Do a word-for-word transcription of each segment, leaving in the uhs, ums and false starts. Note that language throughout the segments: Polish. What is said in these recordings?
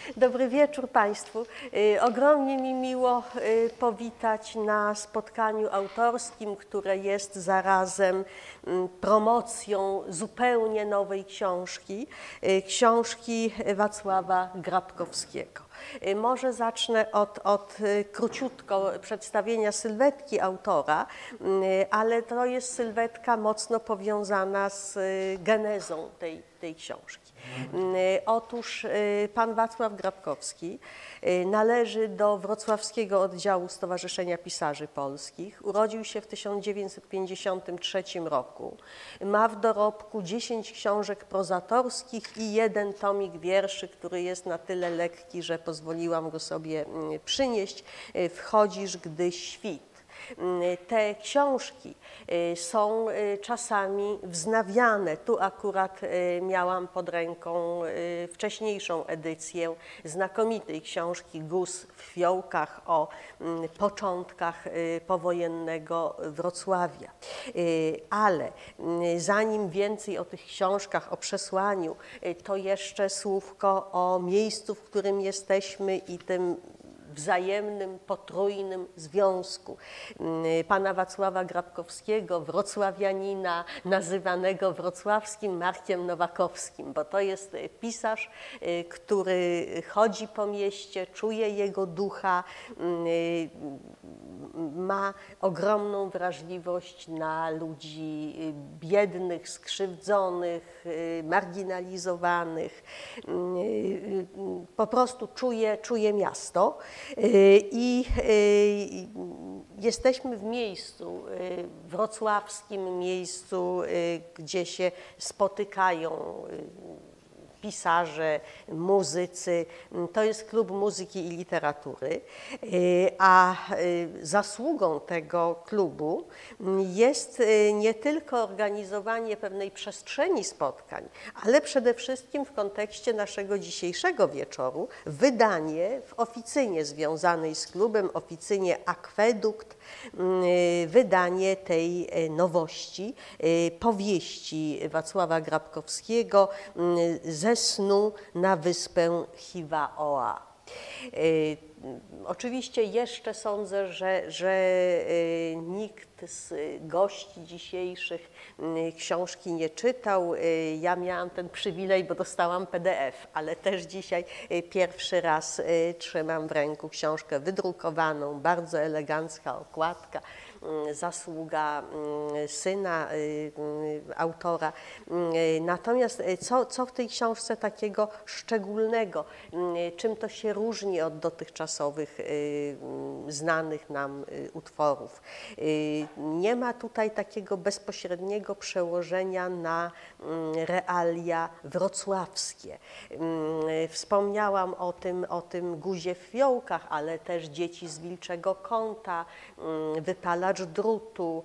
Dobry wieczór Państwu. Ogromnie mi miło powitać na spotkaniu autorskim, które jest zarazem promocją zupełnie nowej książki, książki Wacława Grabkowskiego. Może zacznę od, od króciutko przedstawienia sylwetki autora, ale to jest sylwetka mocno powiązana z genezą tej, tej książki. Otóż pan Wacław Grabkowski należy do wrocławskiego oddziału Stowarzyszenia Pisarzy Polskich. Urodził się w tysiąc dziewięćset pięćdziesiątym trzecim roku. Ma w dorobku dziesięć książek prozatorskich i jeden tomik wierszy, który jest na tyle lekki, że pozwoliłam go sobie przynieść. Wchodzisz, gdy świt. Te książki są czasami wznawiane. Tu akurat miałam pod ręką wcześniejszą edycję znakomitej książki Guz w fiołkach o początkach powojennego Wrocławia. Ale zanim więcej o tych książkach, o przesłaniu, to jeszcze słówko o miejscu, w którym jesteśmy i tym wzajemnym, potrójnym związku pana Wacława Grabkowskiego, wrocławianina, nazywanego wrocławskim Markiem Nowakowskim, bo to jest pisarz, który chodzi po mieście, czuje jego ducha, ma ogromną wrażliwość na ludzi biednych, skrzywdzonych, marginalizowanych. Po prostu czuje, czuje miasto. I jesteśmy w miejscu wrocławskim, miejscu, gdzie się spotykają pisarze, muzycy. To jest Klub Muzyki i Literatury, a zasługą tego klubu jest nie tylko organizowanie pewnej przestrzeni spotkań, ale przede wszystkim w kontekście naszego dzisiejszego wieczoru wydanie w oficynie związanej z klubem, oficynie Akwedukt, wydanie tej nowości, powieści Wacława Grabkowskiego Ze snu na wyspę Hiva-Oa. Oczywiście jeszcze sądzę, że, że nikt z gości dzisiejszych książki nie czytał. Ja miałam ten przywilej, bo dostałam P D F, ale też dzisiaj pierwszy raz trzymam w ręku książkę wydrukowaną, bardzo elegancka okładka, zasługa syna autora. Natomiast co, co w tej książce takiego szczególnego? Czym to się różni od dotychczasowych znanych nam utworów? Nie ma tutaj takiego bezpośredniego przełożenia na realia wrocławskie. Wspomniałam o tym, o tym guzie w fiołkach, ale też Dzieci z wilczego kąta, Wypalacz drutu,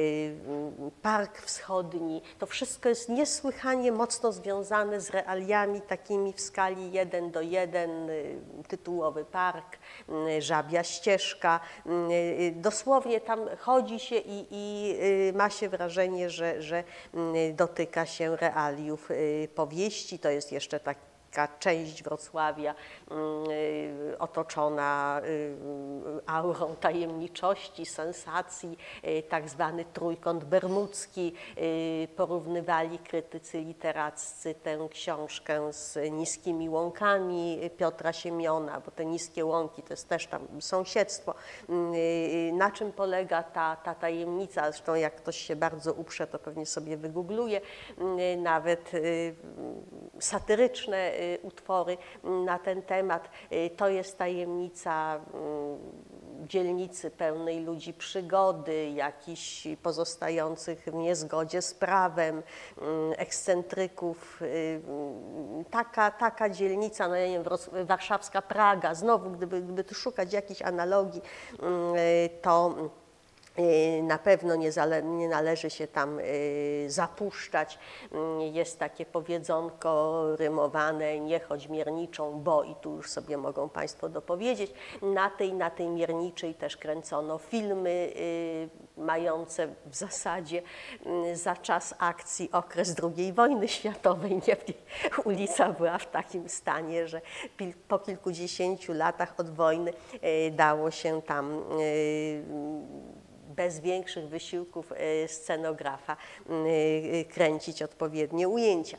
Park Wschodni. To wszystko jest niesłychanie mocno związane z realiami takimi w skali jeden do jeden, tytułowy park, Żabia ścieżka. Dosłownie tam chodzi się i, i ma się wrażenie, że, że dotyka się realiów powieści. To jest jeszcze tak część Wrocławia y, otoczona y, aurą tajemniczości, sensacji, y, tak zwany trójkąt bermudzki. Y, porównywali krytycy literaccy tę książkę z Niskimi łąkami Piotra Siemiona, bo te niskie łąki to jest też tam sąsiedztwo. Y, na czym polega ta, ta tajemnica? Zresztą jak ktoś się bardzo uprze, to pewnie sobie wygoogluje. Y, nawet y, satyryczne utwory na ten temat. To jest tajemnica dzielnicy pełnej ludzi przygody, jakichś pozostających w niezgodzie z prawem, ekscentryków. Taka, taka dzielnica, no ja nie wiem, warszawska Praga, znowu gdyby, gdyby tu szukać jakichś analogii, to Na pewno nie, nie należy się tam zapuszczać. Jest takie powiedzonko rymowane: nie chodź mierniczą, bo, i tu już sobie mogą Państwo dopowiedzieć. Na tej, na tej mierniczej też kręcono filmy mające w zasadzie za czas akcji okres drugiej wojny światowej. Niemniej ulica była w takim stanie, że po kilkudziesięciu latach od wojny dało się tam bez większych wysiłków scenografa kręcić odpowiednie ujęcia.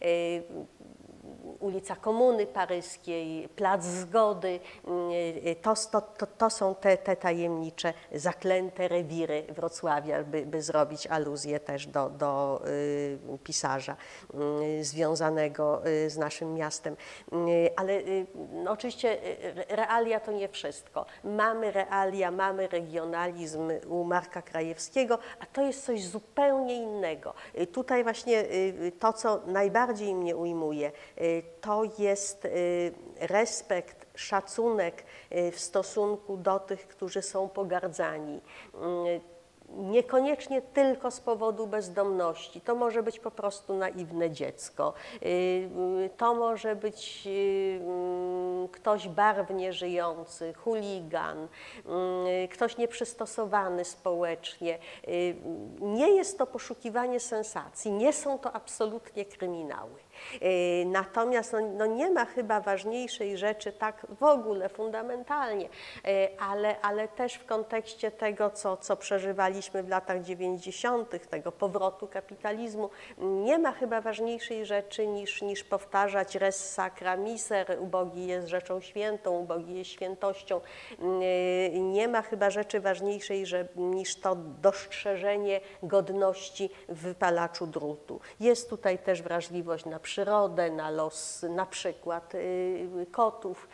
Ulica Komuny Paryskiej, Plac Zgody, to, to, to są te, te tajemnicze, zaklęte rewiry Wrocławia, by, by zrobić aluzję też do, do y, pisarza y, związanego y, z naszym miastem. Y, ale y, no, oczywiście realia to nie wszystko. Mamy realia, mamy regionalizm u Marka Krajewskiego, a to jest coś zupełnie innego. Y, tutaj właśnie y, to, co najbardziej mnie ujmuje, y, to jest respekt, szacunek w stosunku do tych, którzy są pogardzani. Niekoniecznie tylko z powodu bezdomności. To może być po prostu naiwne dziecko. To może być ktoś barwnie żyjący, chuligan, ktoś nieprzystosowany społecznie. Nie jest to poszukiwanie sensacji, nie są to absolutnie kryminały. Natomiast no, no nie ma chyba ważniejszej rzeczy tak w ogóle fundamentalnie, ale, ale też w kontekście tego, co, co przeżywaliśmy w latach dziewięćdziesiątych, tego powrotu kapitalizmu, nie ma chyba ważniejszej rzeczy niż, niż powtarzać res sacra miser, ubogi jest rzeczą świętą, ubogi jest świętością. Nie ma chyba rzeczy ważniejszej że, niż to dostrzeżenie godności w wypalaczu drutu. Jest tutaj też wrażliwość na przyrodę, na los na przykład kotów.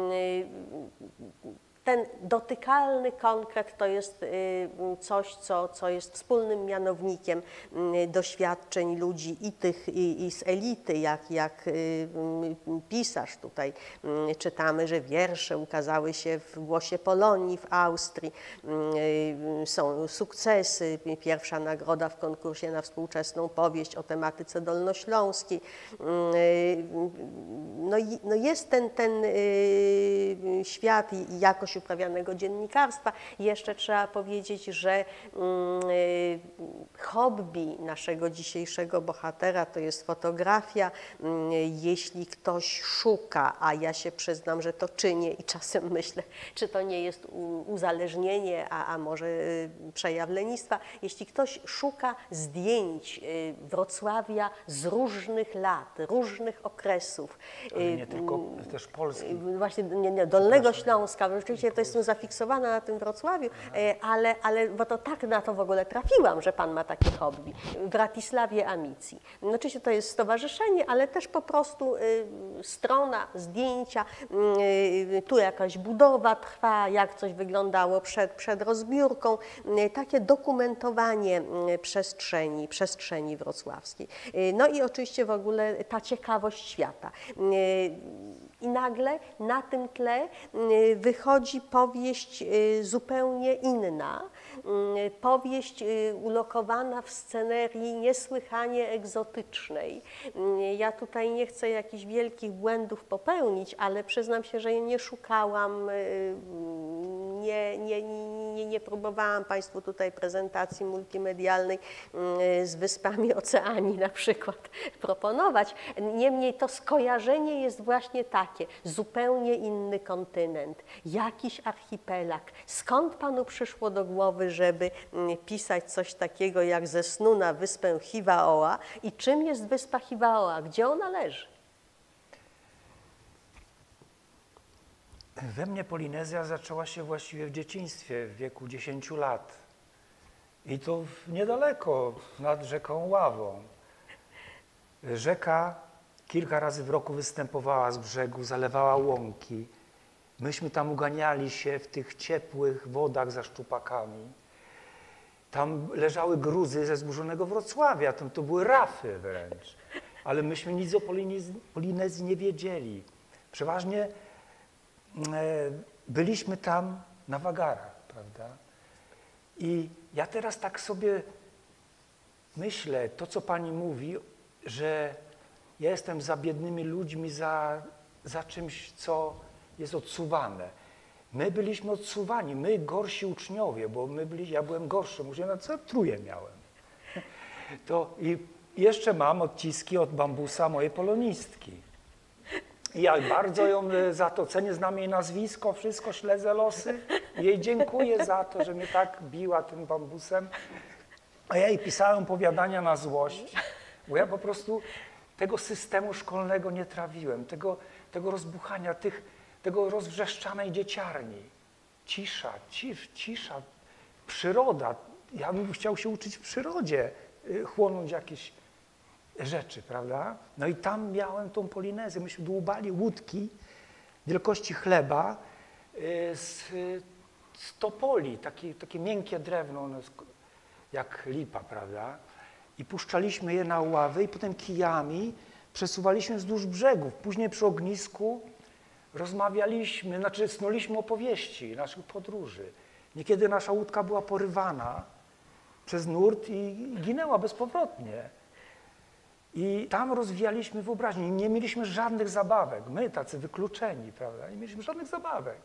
Ten dotykalny konkret to jest coś, co, co jest wspólnym mianownikiem doświadczeń ludzi i tych i, i z elity, jak, jak pisarz. Tutaj czytamy, że wiersze ukazały się w Głosie Polonii w Austrii, są sukcesy, pierwsza nagroda w konkursie na współczesną powieść o tematyce dolnośląskiej. No, no jest ten, ten świat i jakość uprawianego dziennikarstwa. Jeszcze trzeba powiedzieć, że hobby naszego dzisiejszego bohatera to jest fotografia. Jeśli ktoś szuka, a ja się przyznam, że to czynię i czasem myślę, czy to nie jest uzależnienie, a, a może przejaw lenistwa. Jeśli ktoś szuka zdjęć Wrocławia z różnych lat, różnych okresów. Ale nie tylko, też Polski. Właśnie nie, nie, Dolnego Śląska. Rzeczywiście to jestem zafiksowana na tym Wrocławiu, ale, ale bo to tak na to w ogóle trafiłam, że pan ma takie hobby. W Ratisławie Amici. No, oczywiście to jest stowarzyszenie, ale też po prostu y, strona, zdjęcia, y, tu jakaś budowa trwa, jak coś wyglądało przed, przed rozbiórką. Y, takie dokumentowanie y, przestrzeni, przestrzeni wrocławskiej. Y, no i oczywiście w ogóle ta ciekawość świata. Y, I nagle na tym tle wychodzi powieść zupełnie inna, powieść ulokowana w scenerii niesłychanie egzotycznej. Ja tutaj nie chcę jakichś wielkich błędów popełnić, ale przyznam się, że nie szukałam, nie, nie, nie, nie próbowałam Państwu tutaj prezentacji multimedialnej z wyspami Oceanii na przykład proponować. Niemniej to skojarzenie jest właśnie takie, zupełnie inny kontynent, jakiś archipelag. Skąd Panu przyszło do głowy, żeby pisać coś takiego jak ze snu na wyspę Hivaoa i czym jest wyspa Hivaoa, gdzie ona leży? We mnie Polinezja zaczęła się właściwie w dzieciństwie, w wieku dziesięciu lat. I to niedaleko, nad rzeką Ławą. Rzeka kilka razy w roku występowała z brzegu, zalewała łąki. Myśmy tam uganiali się w tych ciepłych wodach za szczupakami. Tam leżały gruzy ze zburzonego Wrocławia, tam to były rafy wręcz. Ale myśmy nic o Polinezji, Polinezji nie wiedzieli. Przeważnie e, byliśmy tam na wagarach, prawda? I ja teraz tak sobie myślę, to co pani mówi, że ja jestem za biednymi ludźmi, za, za czymś, co jest odsuwane. My byliśmy odsuwani, my gorsi uczniowie, bo my byli, ja byłem gorszy, może ja co truje miałem. To i jeszcze mam odciski od bambusa mojej polonistki. I ja bardzo ją za to cenię, znam jej nazwisko, wszystko, śledzę losy. I jej dziękuję za to, że mnie tak biła tym bambusem. A ja jej pisałem opowiadania na złość, bo ja po prostu tego systemu szkolnego nie trawiłem, tego, tego rozbuchania, tych, tego rozwrzeszczanej dzieciarni. Cisza, cisz, cisza, przyroda. Ja bym chciał się uczyć w przyrodzie, chłonąć jakieś rzeczy, prawda? No i tam miałem tą Polinezję. Myśmy dłubali łódki wielkości chleba z, z topoli, takie, takie miękkie drewno, one jak lipa, prawda? I puszczaliśmy je na ławy i potem kijami przesuwaliśmy wzdłuż brzegów. Później przy ognisku rozmawialiśmy, znaczy snuliśmy opowieści naszych podróży. Niekiedy nasza łódka była porywana przez nurt i ginęła bezpowrotnie. I tam rozwijaliśmy wyobraźnię. Nie mieliśmy żadnych zabawek. My, tacy wykluczeni, prawda? Nie mieliśmy żadnych zabawek.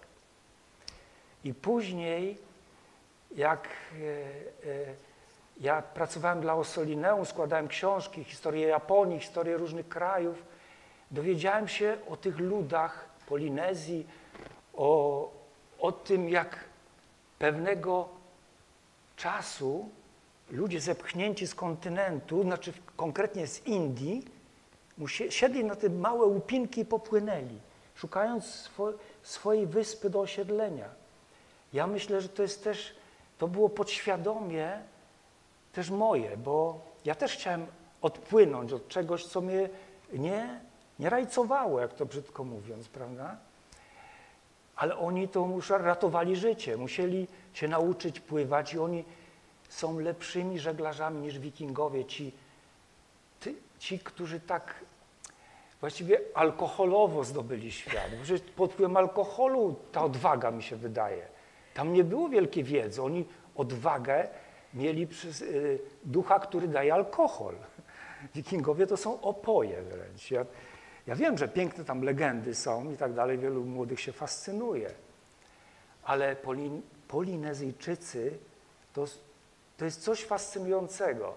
I później, jak e, e, ja pracowałem dla Ossolineum, składałem książki, historię Japonii, historię różnych krajów, dowiedziałem się o tych ludach Polinezji, o, o tym, jak pewnego czasu ludzie zepchnięci z kontynentu, znaczy konkretnie z Indii, siedli na te małe łupinki i popłynęli, szukając swo, swojej wyspy do osiedlenia. Ja myślę, że to jest też, to było podświadomie też moje, bo ja też chciałem odpłynąć od czegoś, co mnie nie, nie rajcowało, jak to brzydko mówiąc, prawda? Ale oni to już ratowali życie, musieli się nauczyć pływać i oni są lepszymi żeglarzami niż wikingowie, ci, ty, ci którzy tak właściwie alkoholowo zdobyli świat. Przecież pod wpływem alkoholu ta odwaga, mi się wydaje. Tam nie było wielkiej wiedzy. Oni odwagę mieli przez y, ducha, który daje alkohol. Wikingowie to są opoje wręcz. Ja, ja wiem, że piękne tam legendy są i tak dalej, wielu młodych się fascynuje. Ale Polin, Polinezyjczycy to, to jest coś fascynującego.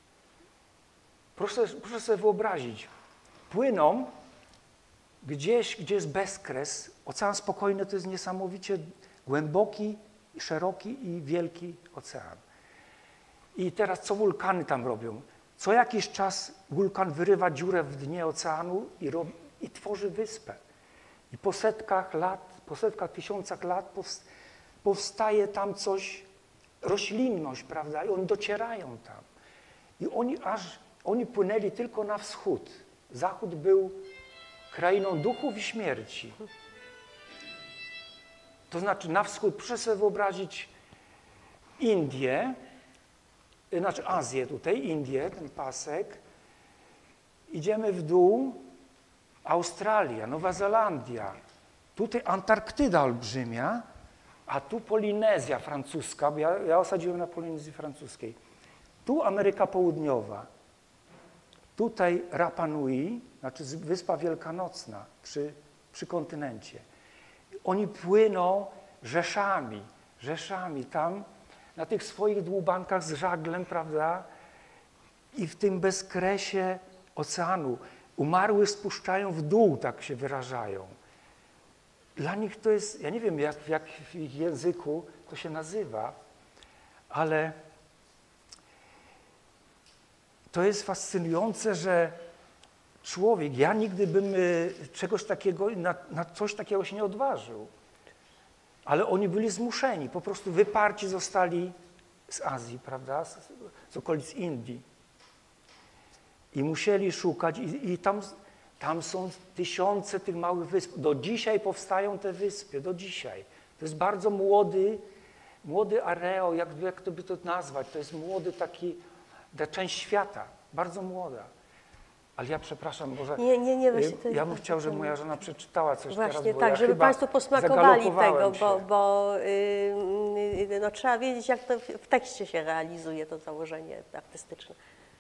Proszę, proszę sobie wyobrazić, płyną gdzieś, gdzie jest bezkres. Ocean Spokojny to jest niesamowicie głęboki, szeroki i wielki ocean. I teraz co wulkany tam robią? Co jakiś czas wulkan wyrywa dziurę w dnie oceanu i, rob, i tworzy wyspę. I po setkach lat, po setkach, tysiącach lat powstaje tam coś, roślinność, prawda? I oni docierają tam. I oni aż, oni płynęli tylko na wschód. Zachód był krainą duchów i śmierci. To znaczy na wschód, proszę sobie wyobrazić Indię, znaczy Azję tutaj, Indię, ten pasek. Idziemy w dół, Australia, Nowa Zelandia, tutaj Antarktyda olbrzymia, a tu Polinezja francuska, bo ja, ja osadziłem na Polinezji francuskiej. Tu Ameryka Południowa, tutaj Rapa Nui, znaczy Wyspa Wielkanocna przy, przy kontynencie. Oni płyną rzeszami, rzeszami tam, na tych swoich dłubankach z żaglem, prawda, i w tym bezkresie oceanu. Umarłych spuszczają w dół, tak się wyrażają. Dla nich to jest, ja nie wiem, jak, jak w ich języku to się nazywa, ale to jest fascynujące, że człowiek, ja nigdy bym czegoś takiego, na, na coś takiego się nie odważył. Ale oni byli zmuszeni, po prostu wyparci zostali z Azji, prawda, z, z okolic Indii. I musieli szukać i, i tam, tam są tysiące tych małych wysp. Do dzisiaj powstają te wyspy, do dzisiaj. To jest bardzo młody, młody areał, jak, jak to by to nazwać, to jest młody taki, ta część świata, bardzo młoda. Ale ja przepraszam, może Nie, nie, nie, właśnie to jest ja bym bardzo chciał, żeby fajne. moja żona przeczytała coś Właśnie teraz, bo tak, ja żeby chyba Państwo posmakowali tego, zagalopowałem bo, się. bo yy, no, trzeba wiedzieć, jak to w w tekście się realizuje, to założenie artystyczne.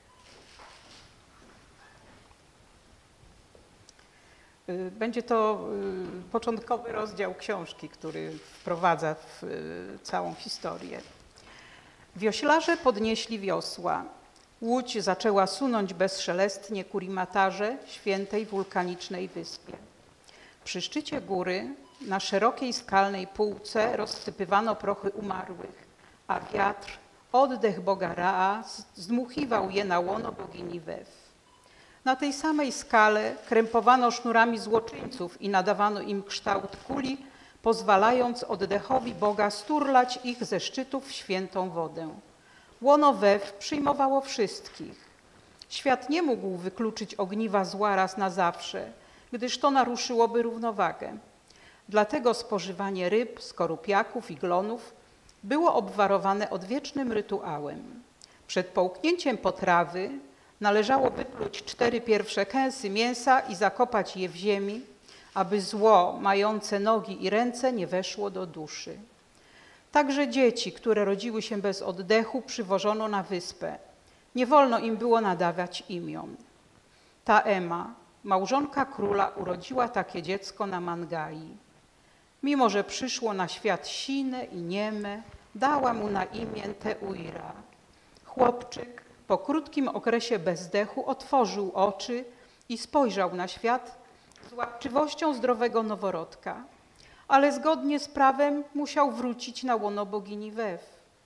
Y, Będzie to y, początkowy rozdział książki, który wprowadza w y, całą historię. Wioślarze podnieśli wiosła. Łódź zaczęła sunąć bezszelestnie ku Rimatarze, świętej wulkanicznej wyspie. Przy szczycie góry, na szerokiej skalnej półce rozsypywano prochy umarłych, a wiatr, oddech boga Raa, zdmuchiwał je na łono bogini Wef. Na tej samej skale krępowano sznurami złoczyńców i nadawano im kształt kuli, pozwalając oddechowi Boga sturlać ich ze szczytów w świętą wodę. Łono Wef przyjmowało wszystkich. Świat nie mógł wykluczyć ogniwa zła raz na zawsze, gdyż to naruszyłoby równowagę. Dlatego spożywanie ryb, skorupiaków i glonów było obwarowane odwiecznym rytuałem. Przed połknięciem potrawy należało wypluć cztery pierwsze kęsy mięsa i zakopać je w ziemi, aby zło mające nogi i ręce nie weszło do duszy. Także dzieci, które rodziły się bez oddechu, przywożono na wyspę. Nie wolno im było nadawać imion. Taema, małżonka króla, urodziła takie dziecko na Mangai. Mimo że przyszło na świat sine i nieme, dała mu na imię Teuira. Chłopczyk po krótkim okresie bezdechu otworzył oczy i spojrzał na świat z łapczywością zdrowego noworodka, ale zgodnie z prawem musiał wrócić na łono bogini Wef.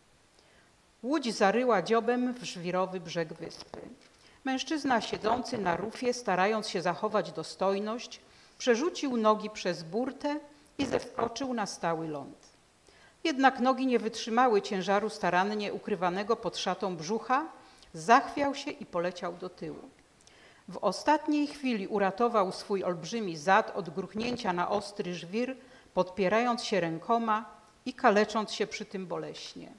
Łódź zaryła dziobem w żwirowy brzeg wyspy. Mężczyzna siedzący na rufie, starając się zachować dostojność, przerzucił nogi przez burtę i zeskoczył na stały ląd. Jednak nogi nie wytrzymały ciężaru starannie ukrywanego pod szatą brzucha, zachwiał się i poleciał do tyłu. W ostatniej chwili uratował swój olbrzymi zad od gruchnięcia na ostry żwir, podpierając się rękoma i kalecząc się przy tym boleśnie.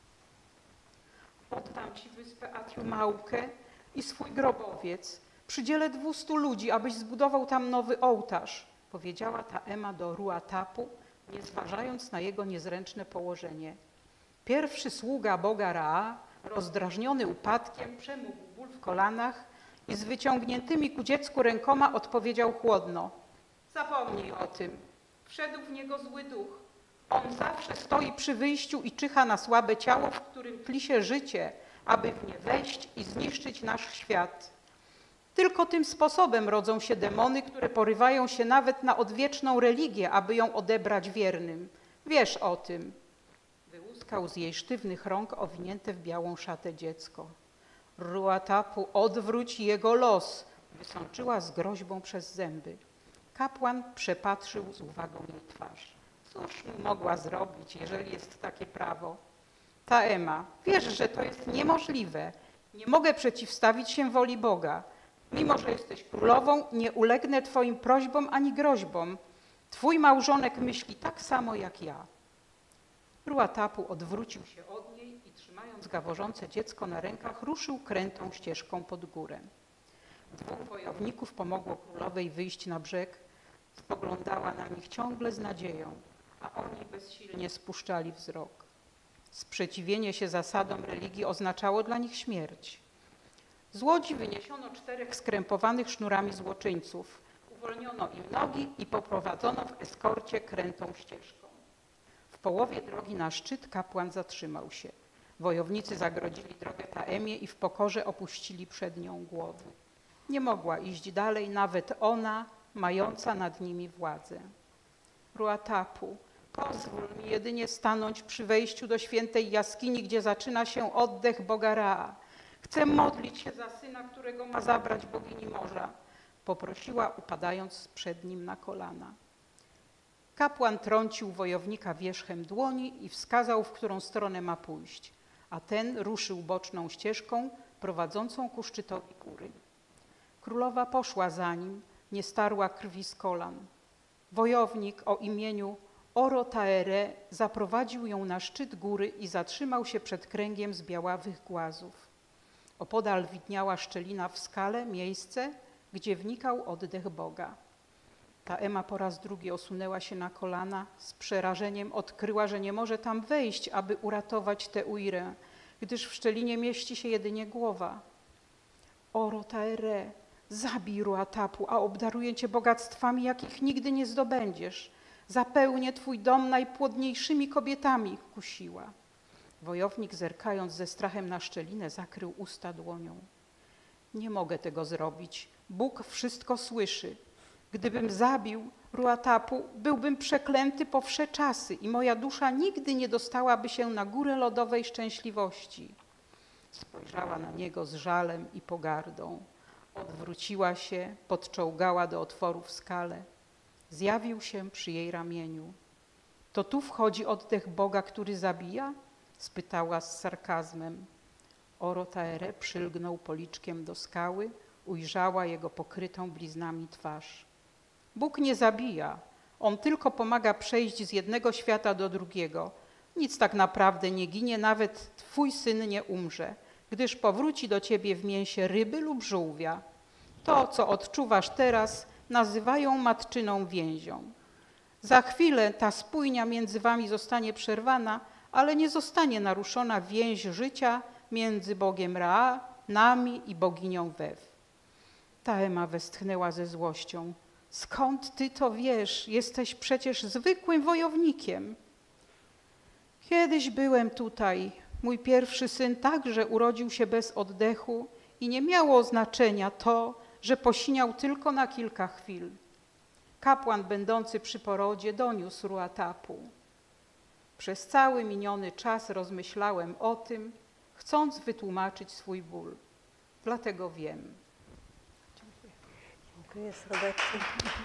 Oddam ci wyspę Atiumaukę i swój grobowiec. Przydzielę dwustu ludzi, abyś zbudował tam nowy ołtarz, powiedziała Taema do Ruatapu, nie zważając na jego niezręczne położenie. Pierwszy sługa boga Raa, rozdrażniony upadkiem, przemógł ból w kolanach i z wyciągniętymi ku dziecku rękoma odpowiedział chłodno. Zapomnij o tym. Wszedł w niego zły duch. On zawsze stoi przy wyjściu i czyha na słabe ciało, w którym tli się życie, aby w nie wejść i zniszczyć nasz świat. Tylko tym sposobem rodzą się demony, które porywają się nawet na odwieczną religię, aby ją odebrać wiernym. Wiesz o tym. Wyłuskał z jej sztywnych rąk owinięte w białą szatę dziecko. Ruatapu, odwróć jego los, wysączyła z groźbą przez zęby. Kapłan przepatrzył z uwagą jej twarz. Cóż mu mogła zrobić, jeżeli jest takie prawo? Taema, wiesz, że to jest niemożliwe. Nie mogę przeciwstawić się woli Boga. Mimo że jesteś królową, nie ulegnę twoim prośbom ani groźbom. Twój małżonek myśli tak samo jak ja. Ruatapu odwrócił się od niej i trzymając gaworzące dziecko na rękach, ruszył krętą ścieżką pod górę. Dwóch wojowników pomogło królowej wyjść na brzeg. Spoglądała na nich ciągle z nadzieją, a oni bezsilnie spuszczali wzrok. Sprzeciwienie się zasadom religii oznaczało dla nich śmierć. Z łodzi wyniesiono czterech skrępowanych sznurami złoczyńców. Uwolniono im nogi i poprowadzono w eskorcie krętą ścieżką. W połowie drogi na szczyt kapłan zatrzymał się. Wojownicy zagrodzili drogę Taemie i w pokorze opuścili przed nią głowy. Nie mogła iść dalej nawet ona, mająca nad nimi władzę. Ruatapu, pozwól mi jedynie stanąć przy wejściu do świętej jaskini, gdzie zaczyna się oddech boga Raa. Chcę modlić się za syna, którego ma zabrać bogini morza, poprosiła, upadając przed nim na kolana. Kapłan trącił wojownika wierzchem dłoni i wskazał, w którą stronę ma pójść, a ten ruszył boczną ścieżką prowadzącą ku szczytowi góry. Królowa poszła za nim, nie starła krwi z kolan. Wojownik o imieniu Orotaere zaprowadził ją na szczyt góry i zatrzymał się przed kręgiem z białawych głazów. Opodal widniała szczelina w skale, miejsce, gdzie wnikał oddech Boga. Ta Ema po raz drugi osunęła się na kolana, z przerażeniem odkryła, że nie może tam wejść, aby uratować tę Uirę, gdyż w szczelinie mieści się jedynie głowa. Oro Taere, zabij Ruatapu, a obdaruję cię bogactwami, jakich nigdy nie zdobędziesz. Zapełnię twój dom najpłodniejszymi kobietami, kusiła. Wojownik, zerkając ze strachem na szczelinę, zakrył usta dłonią. Nie mogę tego zrobić. Bóg wszystko słyszy. Gdybym zabił Ruatapu, byłbym przeklęty po wsze czasy i moja dusza nigdy nie dostałaby się na górę lodowej szczęśliwości. Spojrzała na niego z żalem i pogardą. Odwróciła się, podczołgała do otworu w skale. Zjawił się przy jej ramieniu. To tu wchodzi oddech Boga, który zabija? Spytała z sarkazmem. Oro Taere przylgnął policzkiem do skały, ujrzała jego pokrytą bliznami twarz. Bóg nie zabija, on tylko pomaga przejść z jednego świata do drugiego. Nic tak naprawdę nie ginie, nawet twój syn nie umrze, gdyż powróci do ciebie w mięsie ryby lub żółwia. To, co odczuwasz teraz, nazywają matczyną więzią. Za chwilę ta spójnia między wami zostanie przerwana, ale nie zostanie naruszona więź życia między Bogiem Ra, nami i boginią Wew. Ta Ema westchnęła ze złością. Skąd ty to wiesz? Jesteś przecież zwykłym wojownikiem. Kiedyś byłem tutaj. Mój pierwszy syn także urodził się bez oddechu i nie miało znaczenia to, że posiniał tylko na kilka chwil. Kapłan będący przy porodzie doniósł Ruatapu. Przez cały miniony czas rozmyślałem o tym, chcąc wytłumaczyć swój ból. Dlatego wiem. Dziękuję. Dziękuję serdecznie.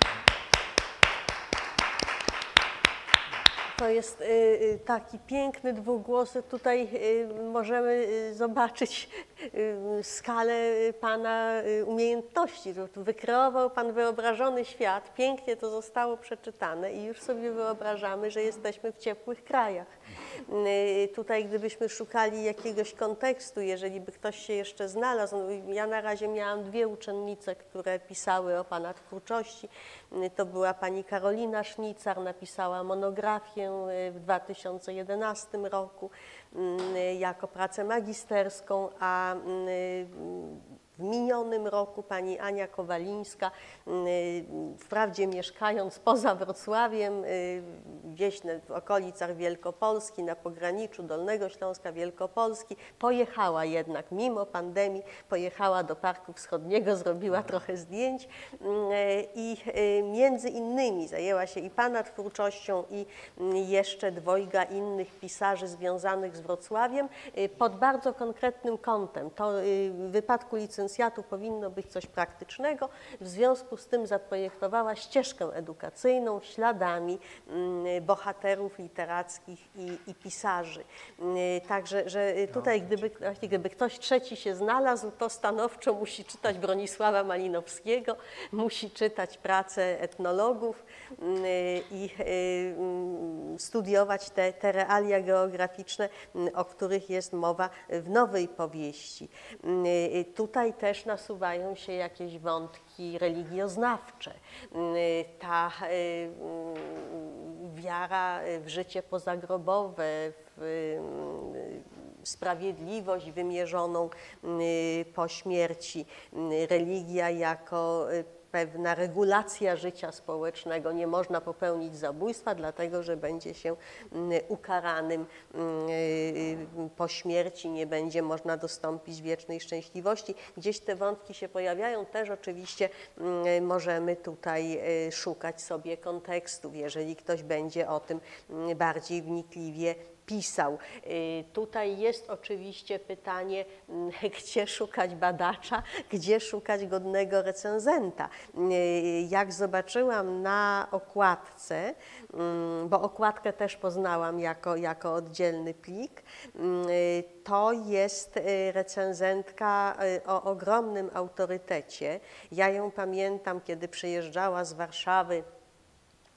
To jest y, taki piękny dwugłosy. Tutaj y, możemy y, zobaczyć y, skalę Pana y, umiejętności. Wykreował Pan wyobrażony świat, pięknie to zostało przeczytane i już sobie wyobrażamy, że jesteśmy w ciepłych krajach. Y, tutaj gdybyśmy szukali jakiegoś kontekstu, jeżeli by ktoś się jeszcze znalazł, no, ja na razie miałam dwie uczennice, które pisały o Pana twórczości. Y, to była Pani Karolina Sznicar, napisała monografię w dwa tysiące jedenastym roku jako pracę magisterską, a w minionym roku pani Ania Kowalińska, wprawdzie mieszkając poza Wrocławiem, gdzieś w okolicach Wielkopolski, na pograniczu Dolnego Śląska, Wielkopolski, pojechała jednak mimo pandemii, pojechała do Parku Wschodniego, zrobiła trochę zdjęć i między innymi zajęła się i Pana twórczością i jeszcze dwojga innych pisarzy związanych z Wrocławiem pod bardzo konkretnym kątem. To w wypadku licencjatu powinno być coś praktycznego, w związku z tym zaprojektowała ścieżkę edukacyjną śladami bohaterów literackich i, i pisarzy. Także, że tutaj gdyby, gdyby ktoś trzeci się znalazł, to stanowczo musi czytać Bronisława Malinowskiego, musi czytać pracę etnologów i studiować te, te realia geograficzne, o których jest mowa w nowej powieści. Tutaj też nasuwają się jakieś wątki religioznawcze. Ta wiara w życie pozagrobowe, w sprawiedliwość wymierzoną po śmierci, religia jako pewna regulacja życia społecznego. Nie można popełnić zabójstwa, dlatego że będzie się ukaranym po śmierci, nie będzie można dostąpić wiecznej szczęśliwości. Gdzieś te wątki się pojawiają, też oczywiście możemy tutaj szukać sobie kontekstów, jeżeli ktoś będzie o tym bardziej wnikliwie pisał. Tutaj jest oczywiście pytanie, gdzie szukać badacza, gdzie szukać godnego recenzenta. Jak zobaczyłam na okładce, bo okładkę też poznałam jako, jako oddzielny plik, to jest recenzentka o ogromnym autorytecie. Ja ją pamiętam, kiedy przyjeżdżała z Warszawy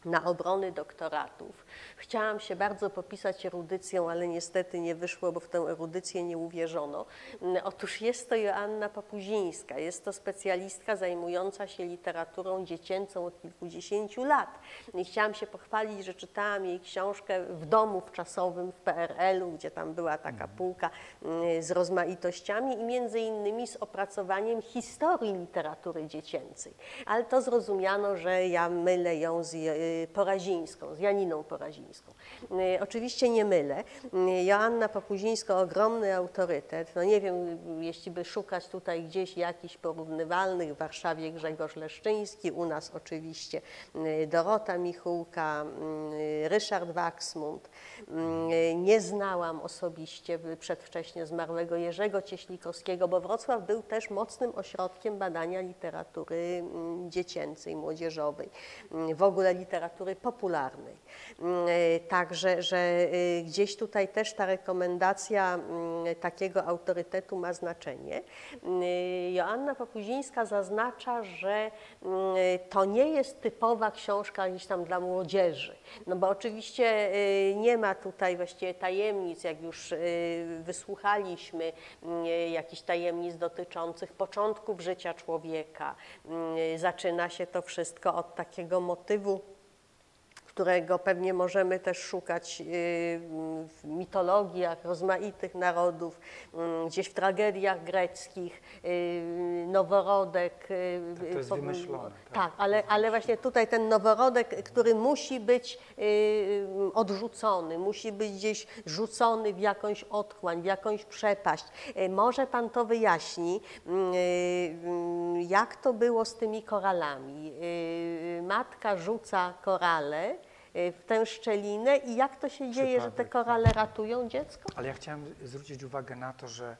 na obrony doktoratów. Chciałam się bardzo popisać erudycją, ale niestety nie wyszło, bo w tę erudycję nie uwierzono. Otóż jest to Joanna Papuzińska, jest to specjalistka zajmująca się literaturą dziecięcą od kilkudziesięciu lat. I chciałam się pochwalić, że czytałam jej książkę w domu wczasowym w P R L-u, gdzie tam była taka półka z rozmaitościami i między innymi z opracowaniem historii literatury dziecięcej. Ale to zrozumiano, że ja mylę ją z Porazińską, z Janiną Porazińską. Oczywiście nie mylę. Joanna Papuzińska, ogromny autorytet. No nie wiem, jeśli by szukać tutaj gdzieś jakichś porównywalnych, w Warszawie Grzegorz Leszczyński, u nas oczywiście Dorota Michółka, Ryszard Wachsmund. Nie znałam osobiście przedwcześnie zmarłego Jerzego Cieślikowskiego, bo Wrocław był też mocnym ośrodkiem badania literatury dziecięcej, młodzieżowej, w ogóle literatury popularnej. Także, że gdzieś tutaj też ta rekomendacja takiego autorytetu ma znaczenie. Joanna Papuzińska zaznacza, że to nie jest typowa książka gdzieś tam dla młodzieży, no bo oczywiście nie ma tutaj właściwie tajemnic, jak już wysłuchaliśmy jakichś tajemnic dotyczących początków życia człowieka. Zaczyna się to wszystko od takiego motywu, którego pewnie możemy też szukać w mitologiach rozmaitych narodów, gdzieś w tragediach greckich, noworodek. To jest wymyślone. Tak, tak ale, ale właśnie tutaj ten noworodek, który musi być odrzucony, musi być gdzieś rzucony w jakąś otchłań, w jakąś przepaść. Może Pan to wyjaśni, jak to było z tymi koralami? Matka rzuca korale w tę szczelinę i jak to się dzieje, że te korale ratują dziecko? Ale ja chciałem zwrócić uwagę na to, że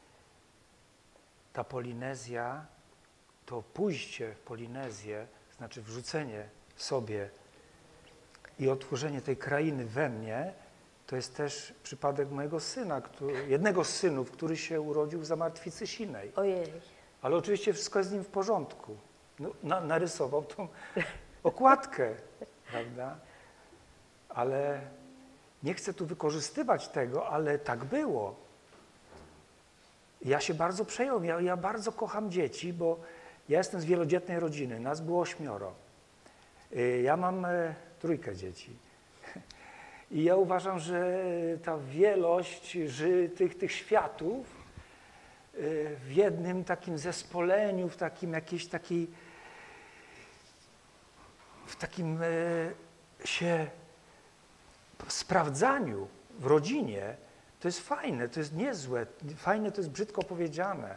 ta Polinezja, to pójście w Polinezję, znaczy wrzucenie sobie i otworzenie tej krainy we mnie, to jest też przypadek mojego syna, który, jednego z synów, który się urodził w Zamartwicy Sinej. Ojej. Ale oczywiście wszystko jest z nim w porządku. No, na, narysował tą okładkę, prawda? Ale nie chcę tu wykorzystywać tego, ale tak było. Ja się bardzo przejąłem, ja, ja bardzo kocham dzieci, bo ja jestem z wielodzietnej rodziny, nas było ośmioro. Ja mam e, trójkę dzieci. I ja uważam, że ta wielość ży, tych, tych światów e, w jednym takim zespoleniu, w takim jakiejś takiej, w takim e, się sprawdzaniu w rodzinie, to jest fajne, to jest niezłe, fajne to jest brzydko powiedziane.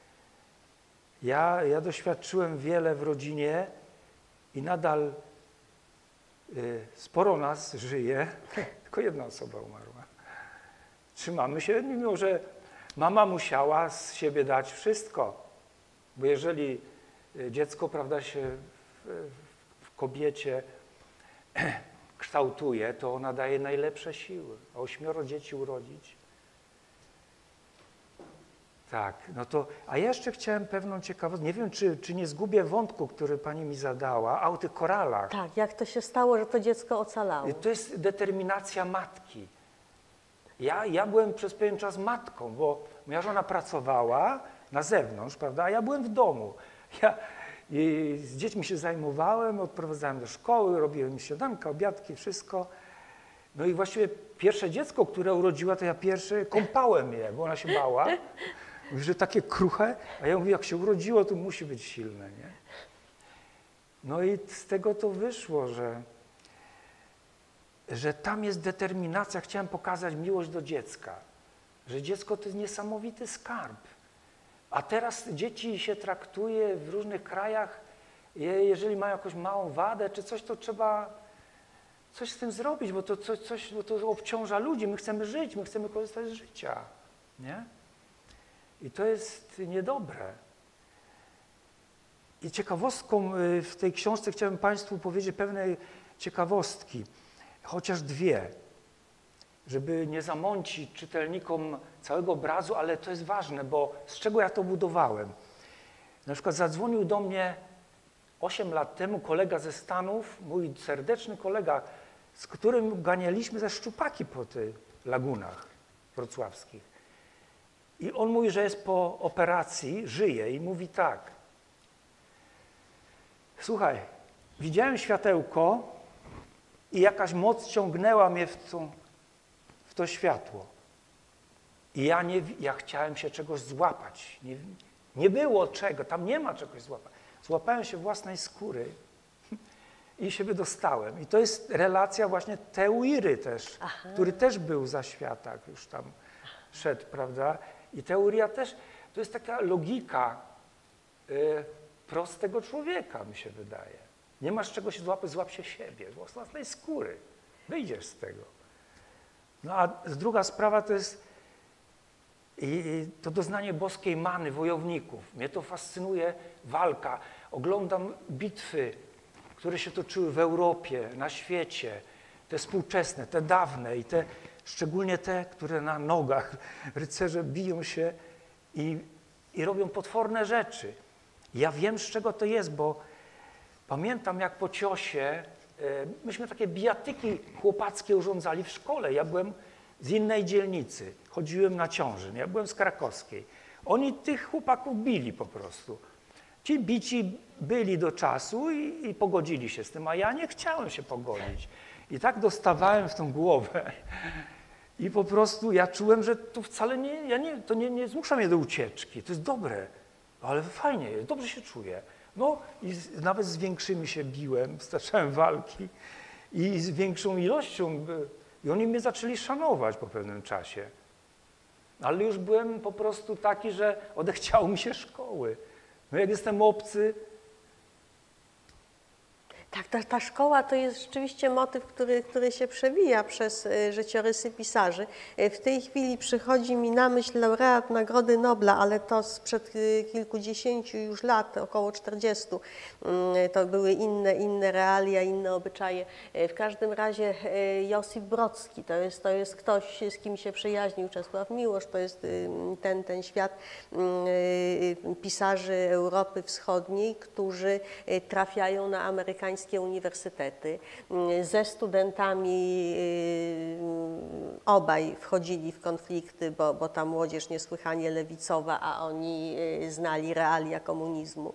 Ja, ja doświadczyłem wiele w rodzinie i nadal y, sporo nas żyje, tylko jedna osoba umarła. Trzymamy się, mimo że mama musiała z siebie dać wszystko, bo jeżeli dziecko, prawda, się w, w kobiecie kształtuje, to ona daje najlepsze siły. A ośmioro dzieci urodzić? Tak, no to, a ja jeszcze chciałem pewną ciekawostkę, nie wiem, czy, czy nie zgubię wątku, który pani mi zadała, a o tych koralach. Tak, jak to się stało, że to dziecko ocalało? To jest determinacja matki. Ja, ja byłem przez pewien czas matką, bo moja żona pracowała na zewnątrz, prawda, a ja byłem w domu. Ja, I z dziećmi się zajmowałem, odprowadzałem do szkoły, robiłem śniadanka, obiadki, wszystko. No i właściwie pierwsze dziecko, które urodziła, to ja pierwsze kąpałem je, bo ona się bała. Mówi, że takie kruche, a ja mówię, jak się urodziło, to musi być silne, nie? No i z tego to wyszło, że, że tam jest determinacja. Chciałem pokazać miłość do dziecka, że dziecko to jest niesamowity skarb. A teraz dzieci się traktuje w różnych krajach, jeżeli mają jakąś małą wadę czy coś, to trzeba coś z tym zrobić, bo to, coś, coś, bo to obciąża ludzi. My chcemy żyć, my chcemy korzystać z życia, nie? I to jest niedobre. I ciekawostką w tej książce chciałem Państwu powiedzieć pewne ciekawostki, chociaż dwie, żeby nie zamącić czytelnikom całego obrazu, ale to jest ważne, bo z czego ja to budowałem? Na przykład zadzwonił do mnie osiem lat temu kolega ze Stanów, mój serdeczny kolega, z którym ganialiśmy ze szczupaki po tych lagunach wrocławskich. I on mówi, że jest po operacji, żyje i mówi tak. Słuchaj, widziałem światełko i jakaś moc ciągnęła mnie w, tą, w to światło. I ja, nie, ja chciałem się czegoś złapać. Nie, nie było czego, tam nie ma czegoś złapać. Złapałem się własnej skóry i się wydostałem. I to jest relacja właśnie Teuiry też, Aha. który też był za świata, już tam szedł, prawda? I Teuria też, to jest taka logika y, prostego człowieka, mi się wydaje. Nie masz czego się złapać, złap się siebie, z własnej skóry. Wyjdziesz z tego. No a druga sprawa to jest i to doznanie boskiej many wojowników. Mnie to fascynuje, walka. Oglądam bitwy, które się toczyły w Europie, na świecie. Te współczesne, te dawne i te, szczególnie te, które na nogach. Rycerze biją się i, i robią potworne rzeczy. Ja wiem, z czego to jest, bo pamiętam, jak po ciosie, myśmy takie bijatyki chłopackie urządzali w szkole. Ja byłem z innej dzielnicy, chodziłem na Ciążyn, ja byłem z krakowskiej. Oni tych chłopaków bili po prostu. Ci bici byli do czasu i, i pogodzili się z tym, a ja nie chciałem się pogodzić. I tak dostawałem w tą głowę. I po prostu ja czułem, że to wcale nie, ja nie, to nie, nie zmusza mnie do ucieczki, to jest dobre, ale fajnie jest, dobrze się czuję. No i z, nawet z większymi się biłem, staczałem walki i z większą ilością, i oni mnie zaczęli szanować po pewnym czasie. Ale już byłem po prostu taki, że odechciało mi się szkoły. No jak jestem obcy. Tak, ta, ta szkoła to jest rzeczywiście motyw, który, który się przewija przez y, życiorysy pisarzy. Y, w tej chwili przychodzi mi na myśl laureat Nagrody Nobla, ale to sprzed y, kilkudziesięciu już lat, około czterdziestu. Y, to były inne, inne realia, inne obyczaje. Y, w każdym razie y, Josip Brodski to jest, to jest ktoś, z kim się przyjaźnił Czesław Miłosz, to jest y, ten, ten świat y, y, pisarzy Europy Wschodniej, którzy y, trafiają na amerykańskie uniwersytety. Ze studentami obaj wchodzili w konflikty, bo, bo ta młodzież niesłychanie lewicowa, a oni znali realia komunizmu.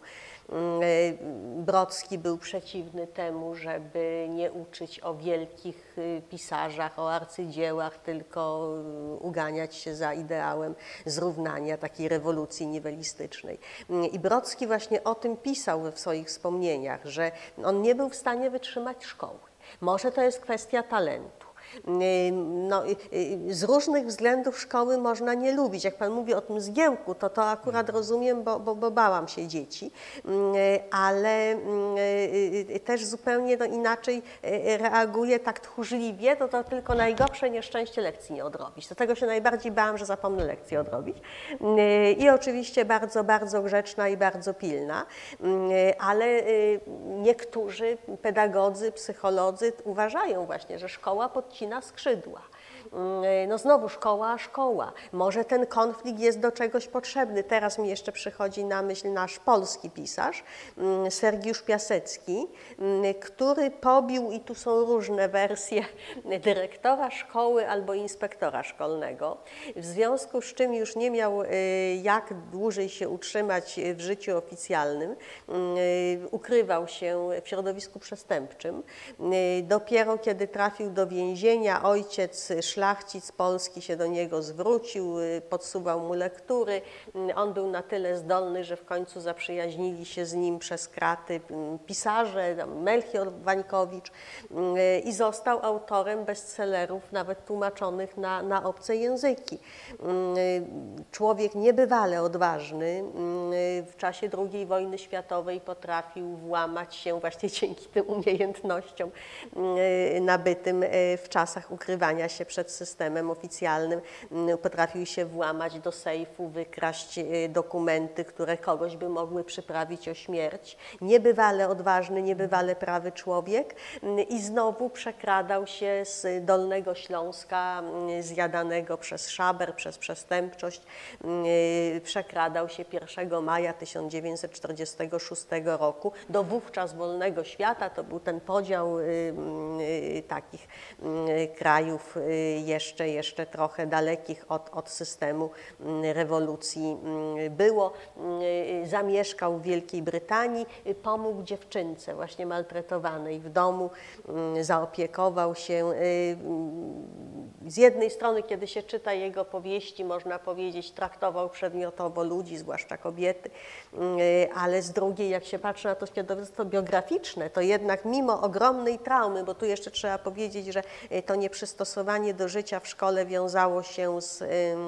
Brodski był przeciwny temu, żeby nie uczyć o wielkich pisarzach, o arcydziełach, tylko uganiać się za ideałem zrównania, takiej rewolucji niwelistycznej. I Brodski właśnie o tym pisał w swoich wspomnieniach, że on nie był w stanie wytrzymać szkoły. Może to jest kwestia talentu. No, z różnych względów szkoły można nie lubić. Jak Pan mówi o tym zgiełku, to to akurat rozumiem, bo, bo, bo bałam się dzieci, ale też zupełnie no, inaczej reaguję tak tchórzliwie, to, to tylko najgorsze nieszczęście lekcji nie odrobić. Do tego się najbardziej bałam, że zapomnę lekcję odrobić. I oczywiście bardzo, bardzo grzeczna i bardzo pilna, ale niektórzy pedagodzy, psycholodzy uważają właśnie, że szkoła podcina na skrzydła. No znowu szkoła, szkoła. Może ten konflikt jest do czegoś potrzebny. Teraz mi jeszcze przychodzi na myśl nasz polski pisarz, Sergiusz Piasecki, który pobił, i tu są różne wersje, dyrektora szkoły albo inspektora szkolnego, w związku z czym już nie miał jak dłużej się utrzymać w życiu oficjalnym. Ukrywał się w środowisku przestępczym. Dopiero kiedy trafił do więzienia, ojciec szlachcic polski się do niego zwrócił, podsuwał mu lektury. On był na tyle zdolny, że w końcu zaprzyjaźnili się z nim przez kraty pisarze, Melchior Wańkowicz, i został autorem bestsellerów, nawet tłumaczonych na, na obce języki. Człowiek niebywale odważny, w czasie drugiej wojny światowej potrafił włamać się właśnie dzięki tym umiejętnościom nabytym w czasach ukrywania się przed systemem oficjalnym, potrafił się włamać do sejfu, wykraść dokumenty, które kogoś by mogły przyprawić o śmierć. Niebywale odważny, niebywale prawy człowiek i znowu przekradał się z Dolnego Śląska, zjadanego przez szaber, przez przestępczość, przekradał się pierwszego maja tysiąc dziewięćset czterdziestego szóstego roku do wówczas wolnego świata. To był ten podział takich krajów jeszcze, jeszcze trochę dalekich od, od systemu rewolucji było. Zamieszkał w Wielkiej Brytanii, pomógł dziewczynce właśnie maltretowanej w domu, zaopiekował się. Z jednej strony, kiedy się czyta jego powieści, można powiedzieć, traktował przedmiotowo ludzi, zwłaszcza kobiety, ale z drugiej, jak się patrzy na to środowisko biograficzne, to jednak mimo ogromnej traumy, bo tu jeszcze trzeba powiedzieć, że to nieprzystosowanie do życia w szkole wiązało się z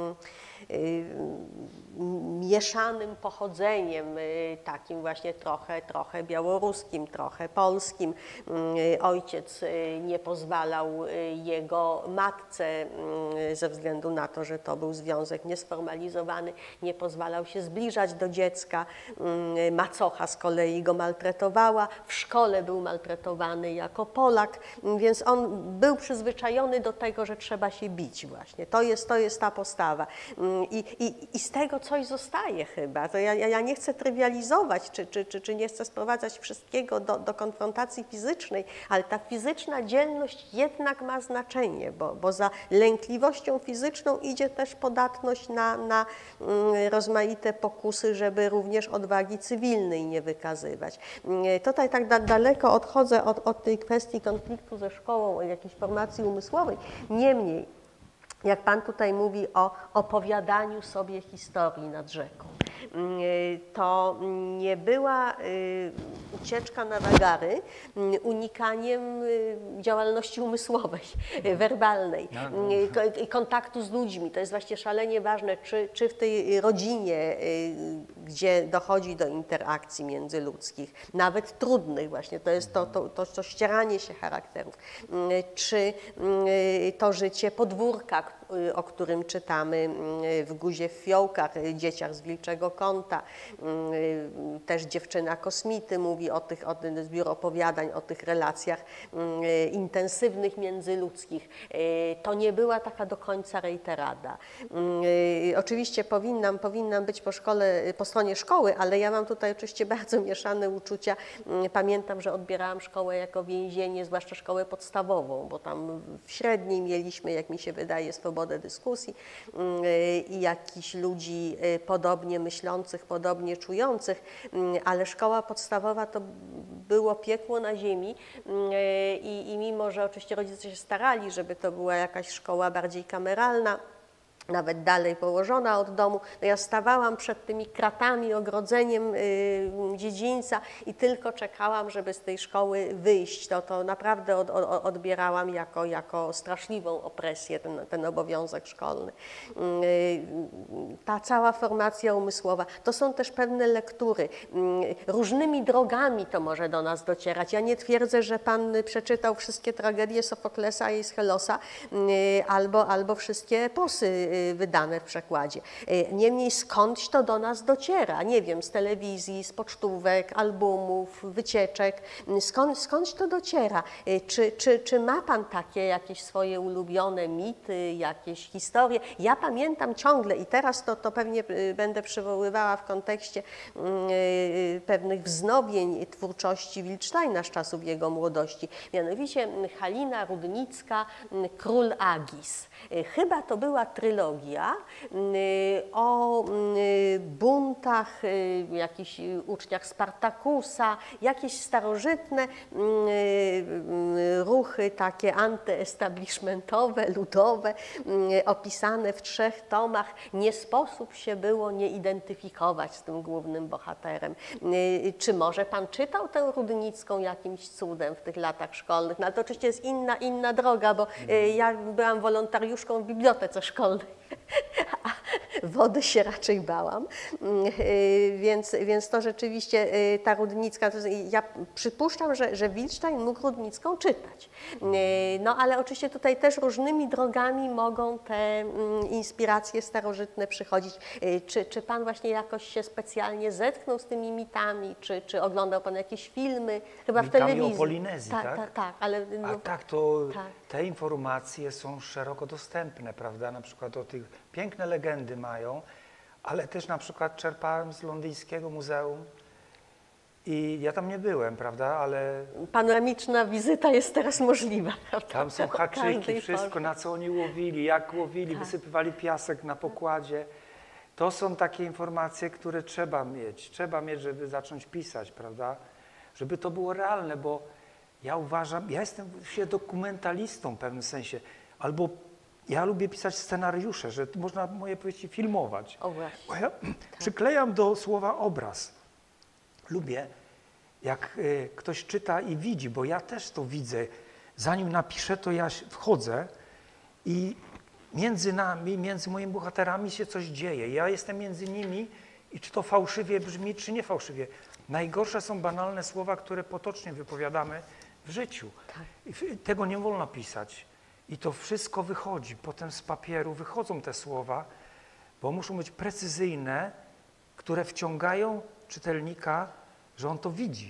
mieszanym pochodzeniem, takim właśnie trochę, trochę białoruskim, trochę polskim. Ojciec nie pozwalał jego matce, ze względu na to, że to był związek niesformalizowany, nie pozwalał się zbliżać do dziecka. Macocha z kolei go maltretowała, w szkole był maltretowany jako Polak, więc on był przyzwyczajony do tego, że trzeba się bić właśnie. To jest, to jest ta postawa. I, i, i z tego coś zostaje chyba. To ja, ja nie chcę trywializować, czy, czy, czy, czy nie chcę sprowadzać wszystkiego do, do konfrontacji fizycznej, ale ta fizyczna dzielność jednak ma znaczenie, bo, bo za lękliwością fizyczną idzie też podatność na, na rozmaite pokusy, żeby również odwagi cywilnej nie wykazywać. Tutaj tak da, daleko odchodzę od, od tej kwestii konfliktu ze szkołą, jakiejś formacji umysłowej. Niemniej, jak Pan tutaj mówi o opowiadaniu sobie historii nad rzeką, to nie była ucieczka na wagary unikaniem działalności umysłowej, werbalnej, kontaktu z ludźmi. To jest właśnie szalenie ważne, czy, czy w tej rodzinie, gdzie dochodzi do interakcji międzyludzkich, nawet trudnych właśnie, to jest to, to, to, to ścieranie się charakterów, czy to życie podwórka, o którym czytamy w Guzie w fiołkach, Dzieciach z wilczego kąta. Też Dziewczyna kosmity mówi o tych, o tym zbiór opowiadań, o tych relacjach intensywnych międzyludzkich. To nie była taka do końca rejterada. Oczywiście powinnam, powinnam być po szkole, po stronie szkoły, ale ja mam tutaj oczywiście bardzo mieszane uczucia. Pamiętam, że odbierałam szkołę jako więzienie, zwłaszcza szkołę podstawową, bo tam w średniej mieliśmy, jak mi się wydaje, swobodę dyskusji i jakichś ludzi podobnie myślących, podobnie czujących, ale szkoła podstawowa to było piekło na ziemi i, i mimo, że oczywiście rodzice się starali, żeby to była jakaś szkoła bardziej kameralna, nawet dalej położona od domu, no ja stawałam przed tymi kratami, ogrodzeniem y, dziedzińca i tylko czekałam, żeby z tej szkoły wyjść. To, to naprawdę od, od, odbierałam jako, jako straszliwą opresję ten, ten obowiązek szkolny. Y, ta cała formacja umysłowa, to są też pewne lektury. Y, różnymi drogami to może do nas docierać. Ja nie twierdzę, że Pan przeczytał wszystkie tragedie Sofoklesa i Schelosa y, albo, albo wszystkie eposy wydane w przekładzie. Niemniej skądś to do nas dociera, nie wiem, z telewizji, z pocztówek, albumów, wycieczek, skąd, skądś to dociera. Czy, czy, czy ma Pan takie jakieś swoje ulubione mity, jakieś historie? Ja pamiętam ciągle i teraz to, to pewnie będę przywoływała w kontekście pewnych wznowień twórczości Wilcztajna z czasów jego młodości. Mianowicie Halina Rudnicka, Król Agis. Chyba to była trylogia o buntach, jakichś uczniach Spartakusa, jakieś starożytne ruchy takie antyestablishmentowe, ludowe, opisane w trzech tomach. Nie sposób się było nie identyfikować z tym głównym bohaterem. Czy może Pan czytał tę Rudnicką jakimś cudem w tych latach szkolnych? No to oczywiście jest inna, inna droga, bo ja byłam wolontariuszką w bibliotece szkolnej. wody się raczej bałam, y, więc, więc to rzeczywiście y, ta Rudnicka, to, ja przypuszczam, że, że Wilstein mógł Rudnicką czytać. Y, no ale oczywiście tutaj też różnymi drogami mogą te y, inspiracje starożytne przychodzić. Y, czy, czy pan właśnie jakoś się specjalnie zetknął z tymi mitami, czy, czy oglądał pan jakieś filmy, chyba w Mitami telewizji? o Polinezji, Ta, tak? ta, tak, ale A no, tak, to tak. te informacje są szeroko dostępne, prawda? Na przykład o tych piękne legendy mają, ale też na przykład czerpałem z londyńskiego muzeum i ja tam nie byłem, prawda? Ale panoramiczna wizyta jest teraz możliwa. Prawda? tam są O haczyki, każdej wszystko, porze. na co oni łowili, jak łowili, Tak. wysypywali piasek na pokładzie. To są takie informacje, które trzeba mieć. Trzeba mieć, żeby zacząć pisać, prawda? Żeby to było realne, bo ja uważam, ja jestem się dokumentalistą w pewnym sensie, albo ja lubię pisać scenariusze, że można moje powieści filmować. O właśnie. Bo ja przyklejam do słowa obraz. Lubię, jak y, ktoś czyta i widzi, bo ja też to widzę. Zanim napiszę, to ja wchodzę i między nami, między moimi bohaterami się coś dzieje. Ja jestem między nimi i czy to fałszywie brzmi, czy nie fałszywie. Najgorsze są banalne słowa, które potocznie wypowiadamy w życiu. Tak. I tego nie wolno pisać. I to wszystko wychodzi. Potem z papieru wychodzą te słowa, bo muszą być precyzyjne, które wciągają czytelnika, że on to widzi.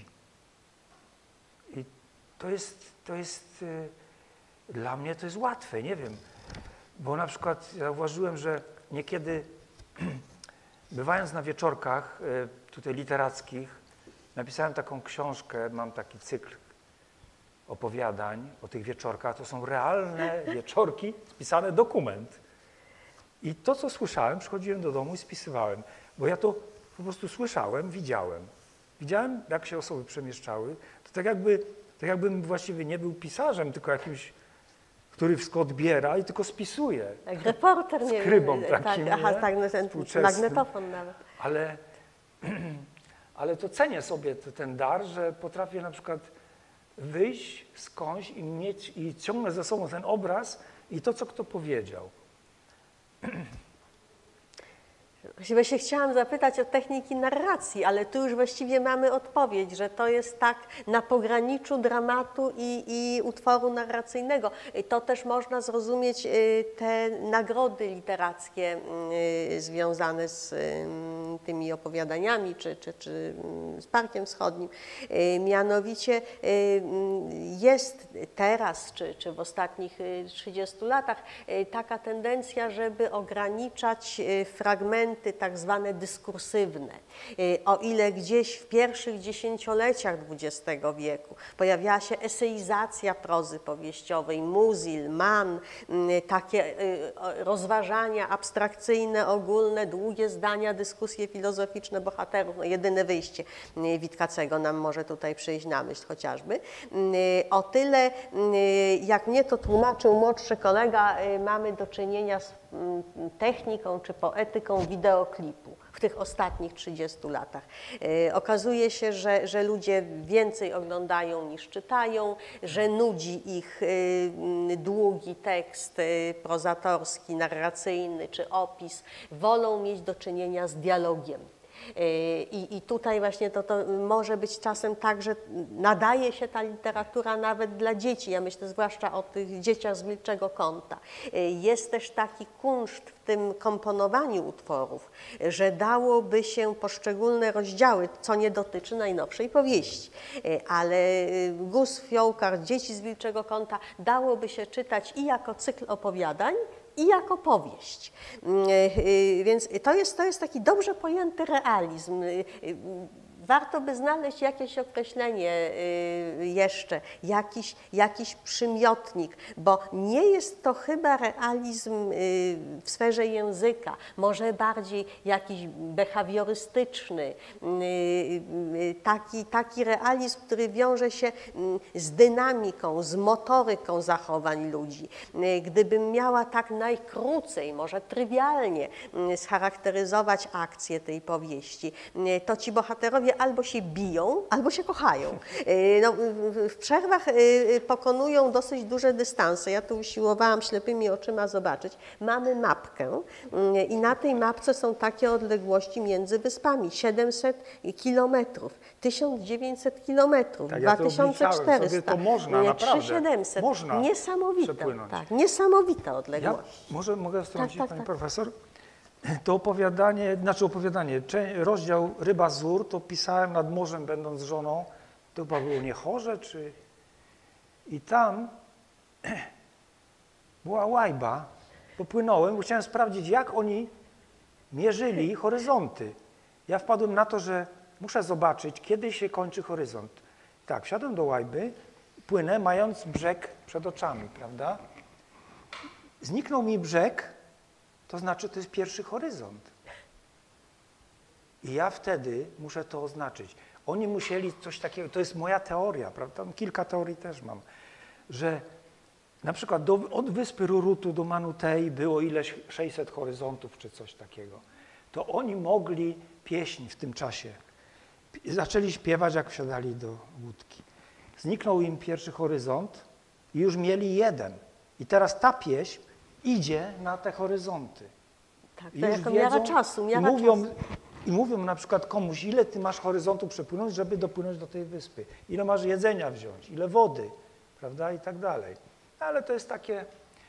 I to jest, to jest y, dla mnie to jest łatwe, nie wiem. Bo na przykład zauważyłem, że niekiedy bywając na wieczorkach y, tutaj literackich, napisałem taką książkę, mam taki cykl opowiadań o tych wieczorkach. To są realne wieczorki, spisany dokument. I to, co słyszałem, przychodziłem do domu i spisywałem, bo ja to po prostu słyszałem, widziałem. Widziałem, jak się osoby przemieszczały. To tak jakby, tak jakbym właściwie nie był pisarzem, tylko jakimś, który wszystko odbiera i tylko spisuje. Jak reporter, nie Skrybą wiem. takim, tak, aha, nie? tak, no, ten Współczesnym. magnetofon nawet. Ale, ale to cenię sobie ten dar, że potrafię na przykład wyjść skądś i mieć i ciągnę ze sobą ten obraz i to, co kto powiedział. Właściwie się chciałam zapytać o techniki narracji, ale tu już właściwie mamy odpowiedź, że to jest tak na pograniczu dramatu i, i utworu narracyjnego. To też można zrozumieć y, te nagrody literackie y, związane z y, tymi opowiadaniami czy, czy, czy z Parkiem Wschodnim. Y, Mianowicie y, jest teraz, czy, czy w ostatnich trzydziestu latach y, taka tendencja, żeby ograniczać y, fragmenty tak zwane dyskursywne. O ile gdzieś w pierwszych dziesięcioleciach dwudziestego wieku pojawiała się eseizacja prozy powieściowej, Musil, Mann, takie rozważania abstrakcyjne, ogólne, długie zdania, dyskusje filozoficzne bohaterów, no jedyne wyjście Witkacego nam może tutaj przyjść na myśl chociażby. O tyle, jak mnie to tłumaczył młodszy kolega, mamy do czynienia z techniką czy poetyką wideoklipu w tych ostatnich trzydziestu latach. E, okazuje się, że, że ludzie więcej oglądają niż czytają, że nudzi ich e, długi tekst e, prozatorski, narracyjny czy opis. Wolą mieć do czynienia z dialogiem. I, I tutaj właśnie to, to może być czasem tak, że nadaje się ta literatura nawet dla dzieci. Ja myślę zwłaszcza o tych dzieciach z Wilczego Kąta. Jest też taki kunszt w tym komponowaniu utworów, że dałoby się poszczególne rozdziały, co nie dotyczy najnowszej powieści, ale Gus Fiołkar, Dzieci z Wilczego Kąta dałoby się czytać i jako cykl opowiadań, i jako powieść. Więc to jest, to jest taki dobrze pojęty realizm. Warto by znaleźć jakieś określenie jeszcze, jakiś, jakiś przymiotnik, bo nie jest to chyba realizm w sferze języka, może bardziej jakiś behawiorystyczny, taki, taki realizm, który wiąże się z dynamiką, z motoryką zachowań ludzi. Gdybym miała tak najkrócej, może trywialnie scharakteryzować akcję tej powieści, to ci bohaterowie albo się biją, albo się kochają. Y, No, w- w przerwach y, pokonują dosyć duże dystanse. Ja tu usiłowałam ślepymi oczyma zobaczyć. Mamy mapkę y, i na tej mapce są takie odległości między wyspami. siedemset kilometrów, tysiąc dziewięćset kilometrów, Tak, ja to dwa tysiące czterysta, obliczałem sobie, to można, nie, naprawdę. trzy tysiące siedemset. Można Niesamowite, przepłynąć. tak, niesamowite Ja, odległości. może mogę wtrącić, tak, pani tak. profesor? To opowiadanie, znaczy opowiadanie, cze- rozdział Ryba z Ur, to pisałem nad morzem, będąc z żoną. To chyba było Niechorze, czy... I tam była łajba, popłynąłem, bo chciałem sprawdzić, jak oni mierzyli horyzonty. Ja wpadłem na to, że muszę zobaczyć, kiedy się kończy horyzont. Tak, wsiadłem do łajby, płynę, mając brzeg przed oczami, prawda? Zniknął mi brzeg, to znaczy to jest pierwszy horyzont. I ja wtedy muszę to oznaczyć. Oni musieli coś takiego, to jest moja teoria, prawda? Kilka teorii też mam, że na przykład do, od wyspy Rurutu do Manutei było ileś sześćset horyzontów czy coś takiego. To oni mogli pieśń w tym czasie. Zaczęli śpiewać, jak wsiadali do łódki. Zniknął im pierwszy horyzont i już mieli jeden. I teraz ta pieśń idzie na te horyzonty. Tak, I to już jako miara wiedzą czasu, miara i mówią, czasu. I mówią na przykład komuś, ile ty masz horyzontu przepłynąć, żeby dopłynąć do tej wyspy. Ile masz jedzenia wziąć, ile wody, prawda, i tak dalej. Ale to jest takie,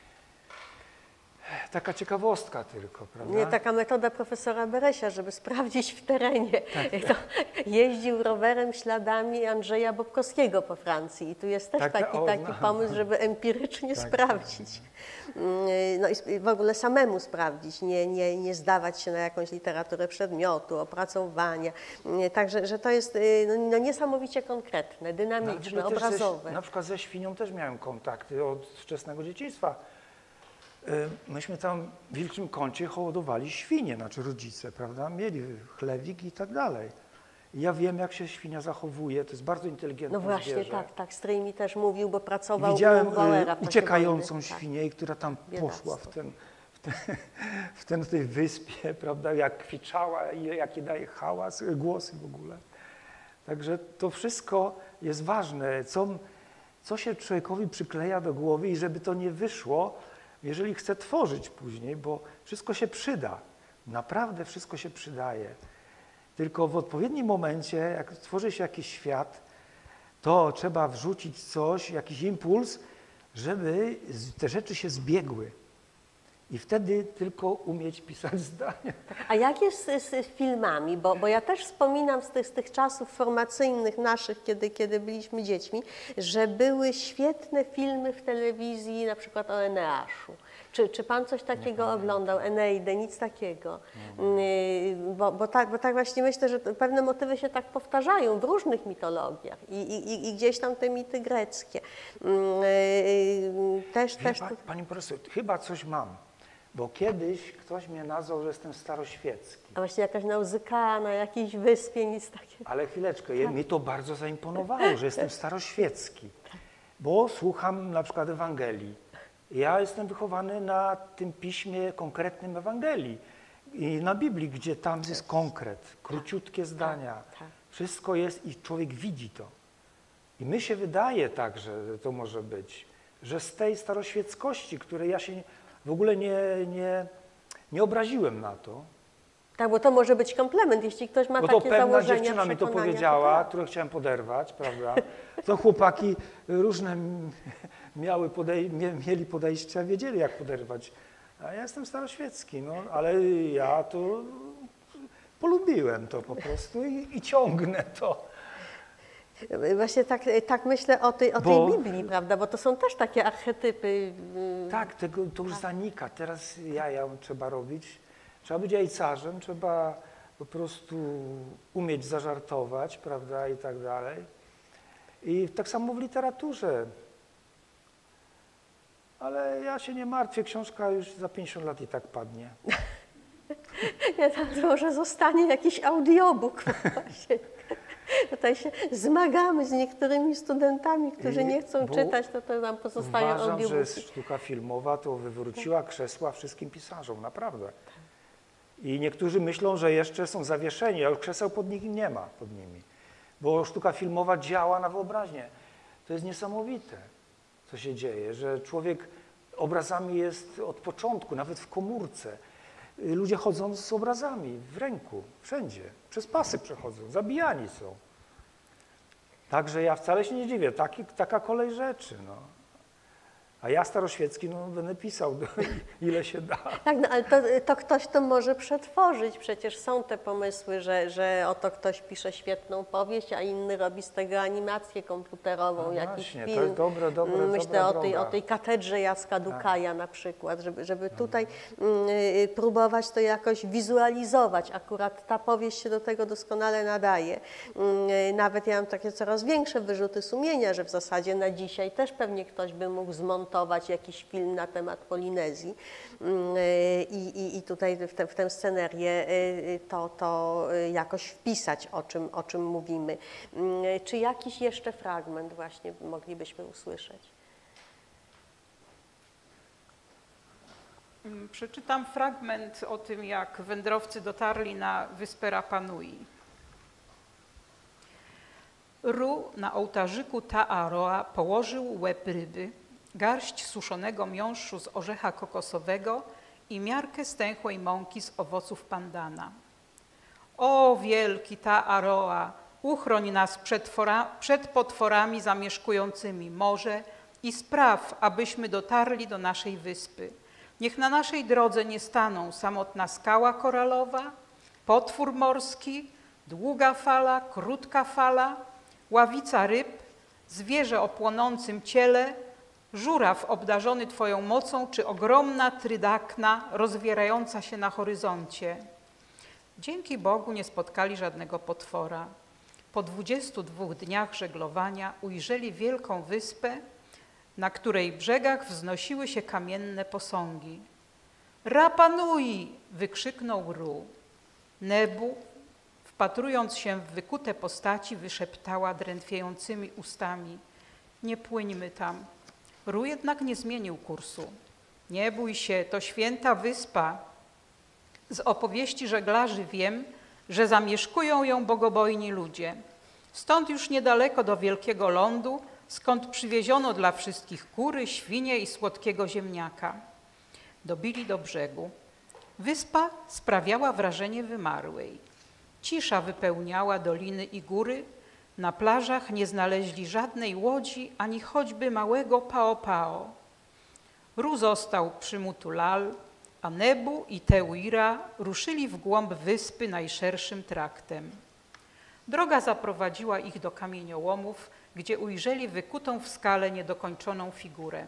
taka ciekawostka tylko, prawda? Nie, taka metoda profesora Beresia, żeby sprawdzić w terenie. Tak. To jeździł rowerem śladami Andrzeja Bobkowskiego po Francji i tu jest też Tak, taki, o, taki znam. pomysł, żeby empirycznie Tak, sprawdzić. No i w ogóle samemu sprawdzić, nie, nie, nie zdawać się na jakąś literaturę przedmiotu, opracowania. Także, że to jest no, no niesamowicie konkretne, dynamiczne, No, też obrazowe. Ze, na przykład ze świnią też miałem kontakty od wczesnego dzieciństwa. Y, Myśmy tam w Wilczym Kącie hodowali świnie, znaczy rodzice, prawda? Mieli chlewik i tak dalej. I ja wiem, jak się świnia zachowuje, to jest bardzo inteligentne No właśnie, zwierzę. tak, tak. Stryj mi też mówił, bo pracował Widziałem u Bauera w y, czasie uciekającą wojny. Tak. świnię, która tam Biedactwo. poszła w ten, w ten, w ten, w tej wyspie, prawda, jak kwiczała i jakie daje hałas, głosy w ogóle. Także to wszystko jest ważne, co, co się człowiekowi przykleja do głowy i żeby to nie wyszło, jeżeli chce tworzyć później, bo wszystko się przyda, naprawdę wszystko się przydaje. Tylko w odpowiednim momencie, jak tworzy się jakiś świat, to trzeba wrzucić coś, jakiś impuls, żeby te rzeczy się zbiegły. I wtedy tylko umieć pisać zdania. A jak jest z, z filmami? Bo, bo ja też wspominam z tych, z tych czasów formacyjnych naszych, kiedy, kiedy byliśmy dziećmi, że były świetne filmy w telewizji, na przykład o Eneaszu. Czy, czy pan coś takiego oglądał? Eneidę, nic takiego. Yy, Bo, bo, tak, bo tak właśnie myślę, że pewne motywy się tak powtarzają w różnych mitologiach i, i, i gdzieś tam te mity greckie. Yy, Też, Wie też. pa, pani profesor, chyba coś mam, bo kiedyś ktoś mnie nazwał, że jestem staroświecki. A właśnie jakaś nauzyka na jakiejś wyspie, nic takiego. Ale chwileczkę, je, mi to bardzo zaimponowało, że jestem staroświecki, bo słucham na przykład Ewangelii. Ja jestem wychowany na tym piśmie konkretnym Ewangelii i na Biblii, gdzie tam jest konkret, króciutkie zdania. tak. Wszystko jest i człowiek widzi to. I my się wydaje tak, że to może być, że z tej staroświeckości, której ja się w ogóle nie, nie, nie obraziłem na to, Tak, bo to może być komplement, jeśli ktoś ma bo to takie pewna założenia, dziewczyna mi to przekonania, powiedziała, tak. którą chciałem poderwać, prawda? To chłopaki różne miały podej mie mieli podejścia, wiedzieli jak poderwać. A ja jestem staroświecki, no, ale ja to polubiłem to po prostu i, i ciągnę to. Właśnie tak, tak myślę o tej, o Bo- tej Biblii, prawda, bo to są też takie archetypy. mm, Tak, tego, to już zanika. Teraz jaja trzeba robić. Trzeba być jajcarzem, trzeba po prostu umieć zażartować, prawda, i tak dalej. I tak samo w literaturze. Ale ja się nie martwię, książka już za pięćdziesiąt lat i tak padnie. Nie, to może zostanie jakiś audiobook właśnie. Tutaj się zmagamy z niektórymi studentami, którzy I- nie chcą bo czytać, to, to nam pozostają Uważam, że audiobooki. sztuka filmowa to wywróciła krzesła wszystkim pisarzom, naprawdę. I niektórzy myślą, że jeszcze są zawieszeni, a już krzeseł pod nimi nie ma, pod nimi. Bo sztuka filmowa działa na wyobraźnię. To jest niesamowite, co się dzieje, że człowiek obrazami jest od początku, nawet w komórce. Ludzie chodzą z obrazami w ręku, wszędzie, przez pasy przechodzą, zabijani są. Także ja wcale się nie dziwię, taki, taka kolej rzeczy. No. A ja staroświecki, no będę pisał, ile się da. Tak, no ale to, to ktoś to może przetworzyć. Przecież są te pomysły, że, że oto ktoś pisze świetną powieść, a inny robi z tego animację komputerową, No jakiś właśnie, film. to jest dobre, dobre, Myślę dobra o tej, droga. o tej katedrze Jacka Dukaja na przykład, żeby, żeby tutaj y, próbować to jakoś wizualizować. Akurat ta powieść się do tego doskonale nadaje. Y, nawet ja mam takie coraz większe wyrzuty sumienia, że w zasadzie na dzisiaj też pewnie ktoś by mógł zmontować jakiś film na temat Polinezji i, i, i tutaj w, te, w tę scenerię to, to jakoś wpisać, o czym, o czym mówimy. Czy jakiś jeszcze fragment właśnie moglibyśmy usłyszeć? Przeczytam fragment o tym, jak wędrowcy dotarli na wyspę Rapa Nui. Ru na ołtarzyku Ta'aroa położył łeb ryby, garść suszonego miąższu z orzecha kokosowego i miarkę stęchłej mąki z owoców pandana. O wielki Ta'aroa, uchroń nas przed, fora, przed potworami zamieszkującymi morze i spraw, abyśmy dotarli do naszej wyspy. Niech na naszej drodze nie staną samotna skała koralowa, potwór morski, długa fala, krótka fala, ławica ryb, zwierzę o płonącym ciele, żuraw obdarzony Twoją mocą, czy ogromna trydakna rozwierająca się na horyzoncie. Dzięki Bogu nie spotkali żadnego potwora. Po dwudziestu dwóch dniach żeglowania ujrzeli wielką wyspę, na której brzegach wznosiły się kamienne posągi. Rapa Nui! Wykrzyknął Ru. Nebu, wpatrując się w wykute postaci, wyszeptała drętwiejącymi ustami. Nie płyńmy tam. Ru jednak nie zmienił kursu. Nie bój się, to święta wyspa. Z opowieści żeglarzy wiem, że zamieszkują ją bogobojni ludzie. Stąd już niedaleko do wielkiego lądu, skąd przywieziono dla wszystkich kury, świnie i słodkiego ziemniaka. Dobili do brzegu. Wyspa sprawiała wrażenie wymarłej. Cisza wypełniała doliny i góry. Na plażach nie znaleźli żadnej łodzi, ani choćby małego pao-pao. Ru został przy Mutulal, a Nebu i Teuira ruszyli w głąb wyspy najszerszym traktem. Droga zaprowadziła ich do kamieniołomów, gdzie ujrzeli wykutą w skale niedokończoną figurę.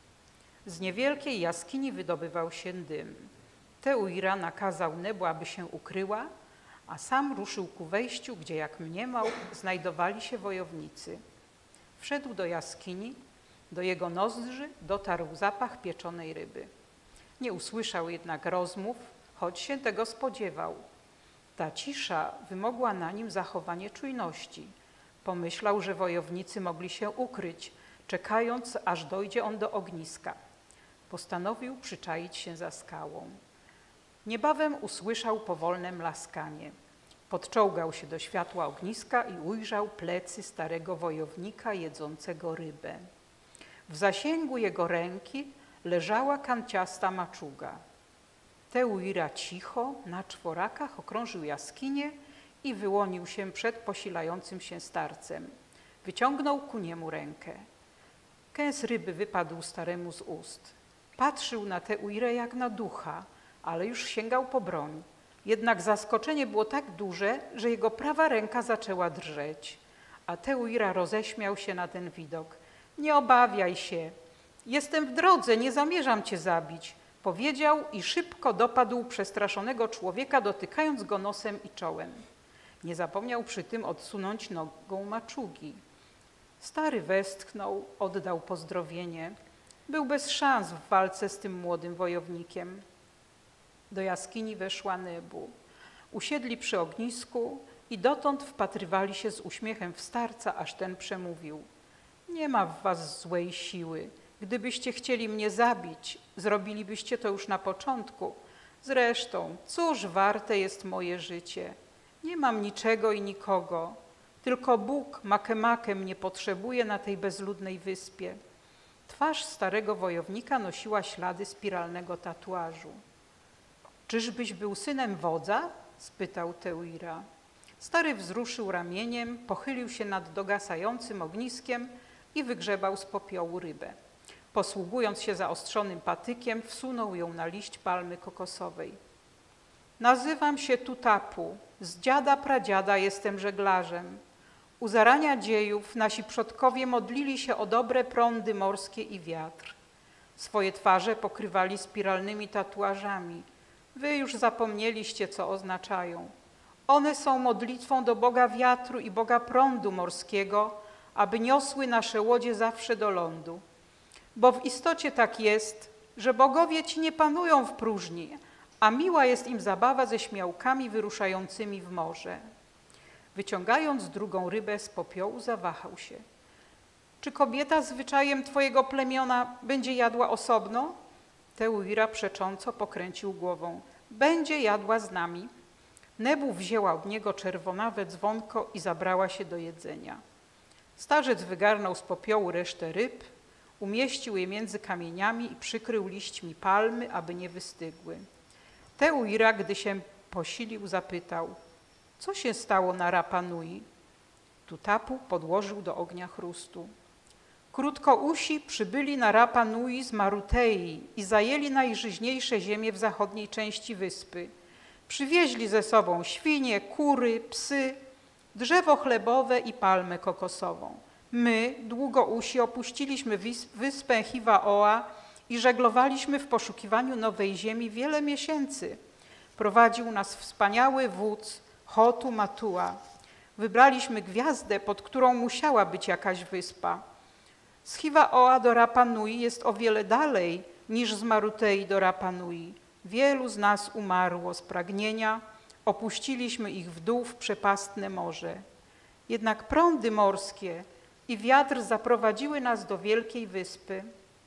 Z niewielkiej jaskini wydobywał się dym. Teuira nakazał Nebu, aby się ukryła, a sam ruszył ku wejściu, gdzie, jak mniemał, znajdowali się wojownicy. Wszedł do jaskini, do jego nozdrzy dotarł zapach pieczonej ryby. Nie usłyszał jednak rozmów, choć się tego spodziewał. Ta cisza wymogła na nim zachowanie czujności. Pomyślał, że wojownicy mogli się ukryć, czekając, aż dojdzie on do ogniska. Postanowił przyczaić się za skałą. Niebawem usłyszał powolne mlaskanie. Podczołgał się do światła ogniska i ujrzał plecy starego wojownika jedzącego rybę. W zasięgu jego ręki leżała kanciasta maczuga. Teuira cicho na czworakach okrążył jaskinię i wyłonił się przed posilającym się starcem. Wyciągnął ku niemu rękę. Kęs ryby wypadł staremu z ust. Patrzył na Teuirę jak na ducha, ale już sięgał po broń. Jednak zaskoczenie było tak duże, że jego prawa ręka zaczęła drżeć. A Teuira roześmiał się na ten widok. Nie obawiaj się. Jestem w drodze, nie zamierzam cię zabić. Powiedział i szybko dopadł przestraszonego człowieka, dotykając go nosem i czołem. Nie zapomniał przy tym odsunąć nogą maczugi. Stary westchnął, oddał pozdrowienie. Był bez szans w walce z tym młodym wojownikiem. Do jaskini weszła Nebu. Usiedli przy ognisku i dotąd wpatrywali się z uśmiechem w starca, aż ten przemówił. Nie ma w was złej siły. Gdybyście chcieli mnie zabić, zrobilibyście to już na początku. Zresztą, cóż warte jest moje życie? Nie mam niczego i nikogo. Tylko Bóg Makemake mnie potrzebuje na tej bezludnej wyspie. Twarz starego wojownika nosiła ślady spiralnego tatuażu. Czyżbyś był synem wodza? Spytał Teuira. Stary wzruszył ramieniem, pochylił się nad dogasającym ogniskiem i wygrzebał z popiołu rybę. Posługując się zaostrzonym patykiem, wsunął ją na liść palmy kokosowej. Nazywam się Tutapu. Z dziada pradziada jestem żeglarzem. U zarania dziejów nasi przodkowie modlili się o dobre prądy morskie i wiatr. Swoje twarze pokrywali spiralnymi tatuażami. Wy już zapomnieliście, co oznaczają. One są modlitwą do Boga wiatru i Boga prądu morskiego, aby niosły nasze łodzie zawsze do lądu. Bo w istocie tak jest, że bogowie ci nie panują w próżni, a miła jest im zabawa ze śmiałkami wyruszającymi w morze. Wyciągając drugą rybę z popiołu, zawahał się. Czy kobieta zwyczajem twojego plemiona będzie jadła osobno? Teuira przecząco pokręcił głową. Będzie jadła z nami. Nebu wzięła od niego czerwonawe dzwonko i zabrała się do jedzenia. Starzec wygarnął z popiołu resztę ryb, umieścił je między kamieniami i przykrył liśćmi palmy, aby nie wystygły. Teuira, gdy się posilił, zapytał, co się stało na Rapa Nui? Tutapu podłożył do ognia chrustu. Krótkousi przybyli na Rapa Nui z Marutei i zajęli najżyźniejsze ziemie w zachodniej części wyspy. Przywieźli ze sobą świnie, kury, psy, drzewo chlebowe i palmę kokosową. My, długousi, opuściliśmy wyspę Hiva-Oa i żeglowaliśmy w poszukiwaniu nowej ziemi wiele miesięcy. Prowadził nas wspaniały wódz Hotu Matua. Wybraliśmy gwiazdę, pod którą musiała być jakaś wyspa. Z Hiva-Oa do Rapa Nui jest o wiele dalej niż z Marutei do Rapa Nui. Wielu z nas umarło z pragnienia, opuściliśmy ich w dół w przepastne morze. Jednak prądy morskie i wiatr zaprowadziły nas do wielkiej wyspy.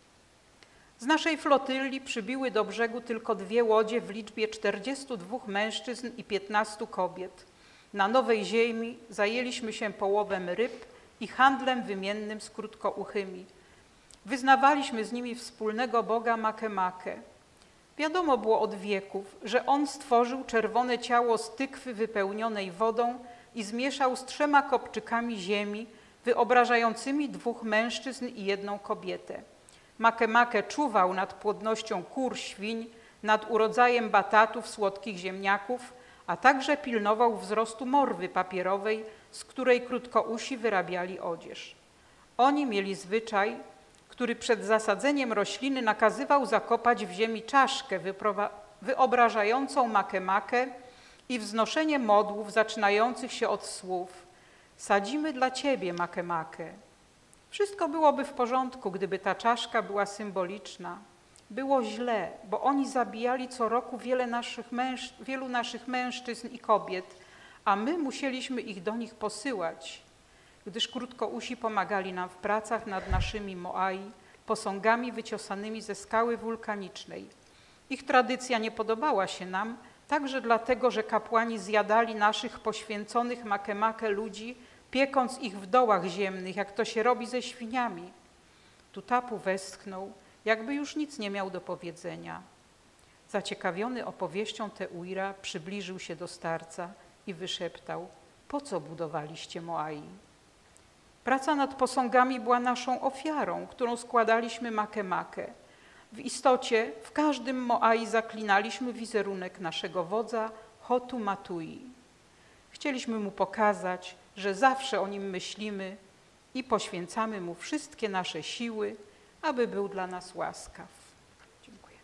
Z naszej flotyli przybiły do brzegu tylko dwie łodzie w liczbie czterdziestu dwóch mężczyzn i piętnastu kobiet. Na nowej ziemi zajęliśmy się połowem ryb i handlem wymiennym z krótkouchymi. Wyznawaliśmy z nimi wspólnego Boga Makemake. Wiadomo było od wieków, że on stworzył czerwone ciało z tykwy wypełnionej wodą i zmieszał z trzema kopczykami ziemi, wyobrażającymi dwóch mężczyzn i jedną kobietę. Makemake czuwał nad płodnością kur, świń, nad urodzajem batatów, słodkich ziemniaków, a także pilnował wzrostu morwy papierowej, z której krótkousi wyrabiali odzież. Oni mieli zwyczaj, który przed zasadzeniem rośliny nakazywał zakopać w ziemi czaszkę wyobrażającą Makemake i wznoszenie modłów zaczynających się od słów sadzimy dla ciebie, Makemake. Wszystko byłoby w porządku, gdyby ta czaszka była symboliczna. Było źle, bo oni zabijali co roku wiele naszych męż, wielu naszych mężczyzn i kobiet, a my musieliśmy ich do nich posyłać, gdyż krótkousi pomagali nam w pracach nad naszymi moai, posągami wyciosanymi ze skały wulkanicznej. Ich tradycja nie podobała się nam, także dlatego, że kapłani zjadali naszych poświęconych Makemake ludzi, piekąc ich w dołach ziemnych, jak to się robi ze świniami. Tutapu westchnął, jakby już nic nie miał do powiedzenia. Zaciekawiony opowieścią Teuira przybliżył się do starca i wyszeptał, po co budowaliście moai? Praca nad posągami była naszą ofiarą, którą składaliśmy Makemake. W istocie w każdym moai zaklinaliśmy wizerunek naszego wodza Hotu Matui. Chcieliśmy mu pokazać, że zawsze o nim myślimy i poświęcamy mu wszystkie nasze siły, aby był dla nas łaskaw. Dziękuję.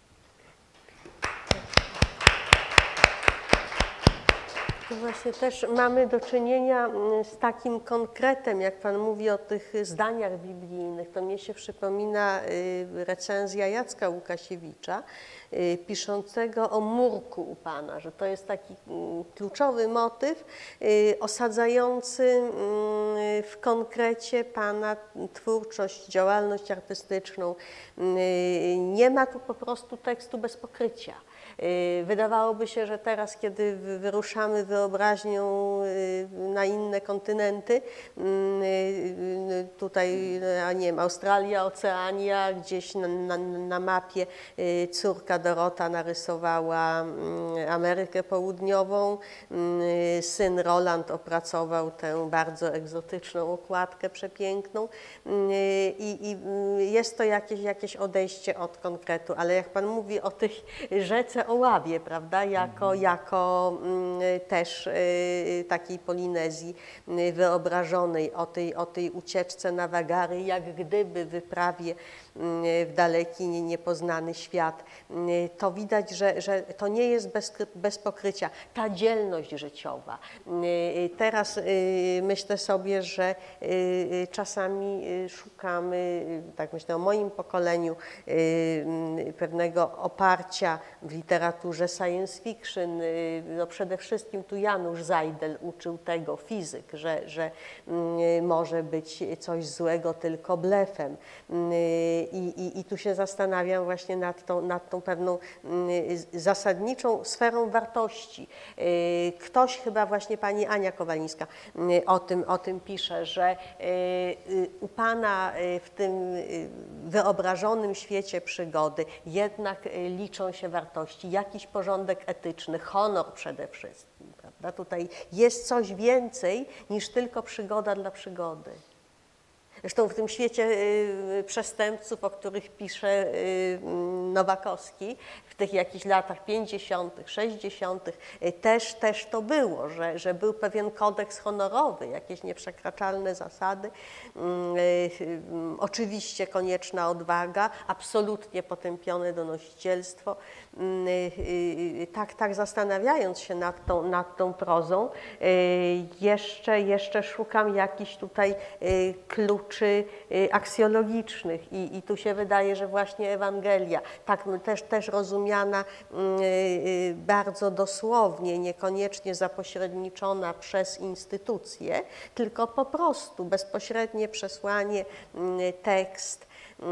To właśnie też mamy do czynienia z takim konkretem, jak Pan mówi o tych zdaniach biblijnych, to mnie się przypomina recenzja Jacka Łukasiewicza, piszącego o murku u Pana, że to jest taki kluczowy motyw osadzający w konkrecie Pana twórczość, działalność artystyczną. Nie ma tu po prostu tekstu bez pokrycia. Wydawałoby się, że teraz, kiedy wyruszamy wyobraźnią na inne kontynenty, tutaj, a nie wiem, Australia, Oceania, gdzieś na, na, na mapie córka Dorota narysowała Amerykę Południową, syn Roland opracował tę bardzo egzotyczną okładkę przepiękną i, i jest to jakieś, jakieś odejście od konkretu, ale jak Pan mówi o tej rzece Oławie, prawda, jako, mhm. jako też takiej Polinezji wyobrażonej, o tej, o tej ucieczce na wagary, jak gdyby wyprawie w daleki, niepoznany świat, to widać, że, że to nie jest bez, bez pokrycia. Ta dzielność życiowa. Teraz myślę sobie, że czasami szukamy, tak myślę o moim pokoleniu, pewnego oparcia w literaturze science fiction. No przede wszystkim tu Janusz Zajdel uczył tego, fizyk, że, że może być coś złego tylko blefem. I, i, I tu się zastanawiam właśnie nad tą, nad tą pewną zasadniczą sferą wartości. Ktoś, chyba właśnie pani Ania Kowalińska o tym, o tym pisze, że u Pana w tym wyobrażonym świecie przygody jednak liczą się wartości, jakiś porządek etyczny, honor przede wszystkim. Prawda? Tutaj jest coś więcej niż tylko przygoda dla przygody. Zresztą w tym świecie y, przestępców, o których pisze y, Nowakowski, w tych jakichś latach pięćdziesiątych, sześćdziesiątych y, też, też to było, że, że był pewien kodeks honorowy, jakieś nieprzekraczalne zasady. Y, y, oczywiście konieczna odwaga, absolutnie potępione donosicielstwo. Y, y, tak, tak zastanawiając się nad tą, nad tą prozą, y, jeszcze, jeszcze szukam jakichś tutaj y, kluczy czy aksjologicznych i, i tu się wydaje, że właśnie Ewangelia, tak też, też rozumiana y, bardzo dosłownie, niekoniecznie zapośredniczona przez instytucje, tylko po prostu bezpośrednie przesłanie, y, tekst.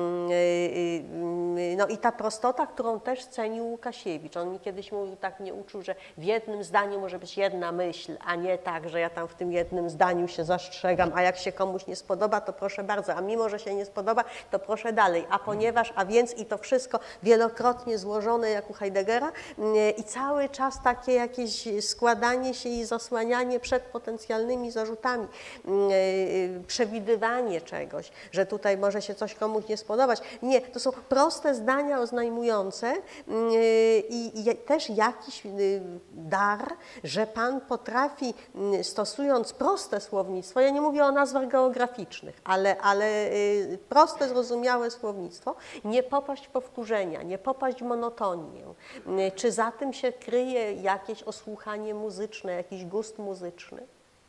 No i ta prostota, którą też cenił Łukasiewicz. On mi kiedyś mówił, tak mnie uczył, że w jednym zdaniu może być jedna myśl, a nie tak, że ja tam w tym jednym zdaniu się zastrzegam, a jak się komuś nie spodoba, to proszę bardzo, a mimo, że się nie spodoba, to proszę dalej, a ponieważ, a więc i to wszystko wielokrotnie złożone jak u Heideggera i cały czas takie jakieś składanie się i zasłanianie przed potencjalnymi zarzutami, przewidywanie czegoś, że tutaj może się coś komuś nie spodobać. Nie, to są proste zdania oznajmujące i, i też jakiś dar, że Pan potrafi, stosując proste słownictwo, ja nie mówię o nazwach geograficznych, ale, ale proste, zrozumiałe słownictwo, nie popaść w powtórzenia, nie popaść w monotonię. Czy za tym się kryje jakieś osłuchanie muzyczne, jakiś gust muzyczny?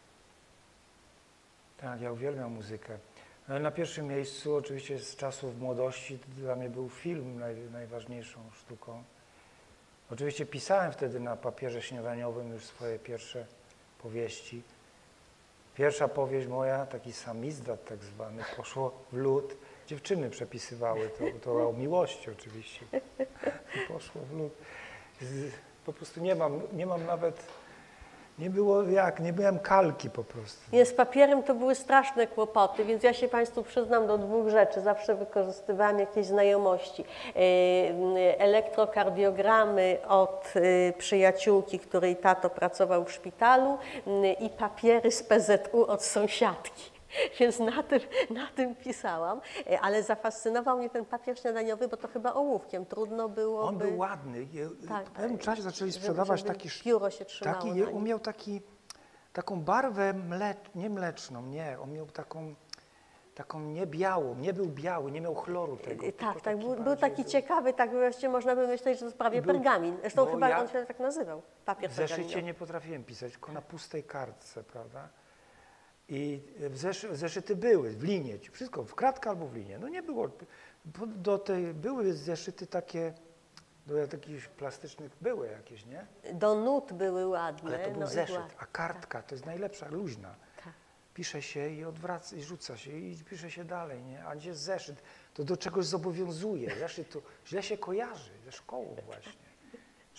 Tak, ja uwielbiam muzykę. Na pierwszym miejscu oczywiście z czasów młodości dla mnie był film naj, najważniejszą sztuką. Oczywiście pisałem wtedy na papierze śniadaniowym już swoje pierwsze powieści. Pierwsza powieść moja, taki samizdat tak zwany, poszło w lód. Dziewczyny przepisywały to, to o miłości oczywiście. Poszło w lód. Po prostu nie mam, nie mam nawet... Nie było jak, nie byłem kalki po prostu. Nie, z papierem to były straszne kłopoty, więc ja się Państwu przyznam do dwóch rzeczy. Zawsze wykorzystywałam jakieś znajomości. Elektrokardiogramy od przyjaciółki, której tato pracował w szpitalu i papiery z P Z U od sąsiadki. Więc na tym, na tym pisałam, ale zafascynował mnie ten papier śniadaniowy, bo to chyba ołówkiem trudno było. On był ładny. Tak, w pewnym czasie zaczęli żeby, sprzedawać żeby taki, pióro się trzymało taki na nim. on miał taki, taką barwę mlecz, nie mleczną, nie, on miał taką, taką nie białą, nie był biały, nie miał chloru tego. Tak, tak, był, był bardziej taki był... ciekawy, tak właściwie można by myśleć, że to prawie był, pergamin. Zresztą chyba ja on się tak nazywał, papier w zeszycie pergaminowy. nie potrafiłem pisać, tylko na pustej kartce, prawda? I w zesz zeszyty były w linie, wszystko w kratkę albo w linię. No nie było, do tej, były zeszyty takie, do takich plastycznych były jakieś, nie? Do nut były ładne. Ale to był no zeszyt, ładne. a kartka to jest najlepsza, luźna. Tak. Pisze się i odwraca, i rzuca się i pisze się dalej, nie? A gdzie jest zeszyt, to do czegoś zobowiązuje. Zeszyt to źle się kojarzy ze szkołą właśnie.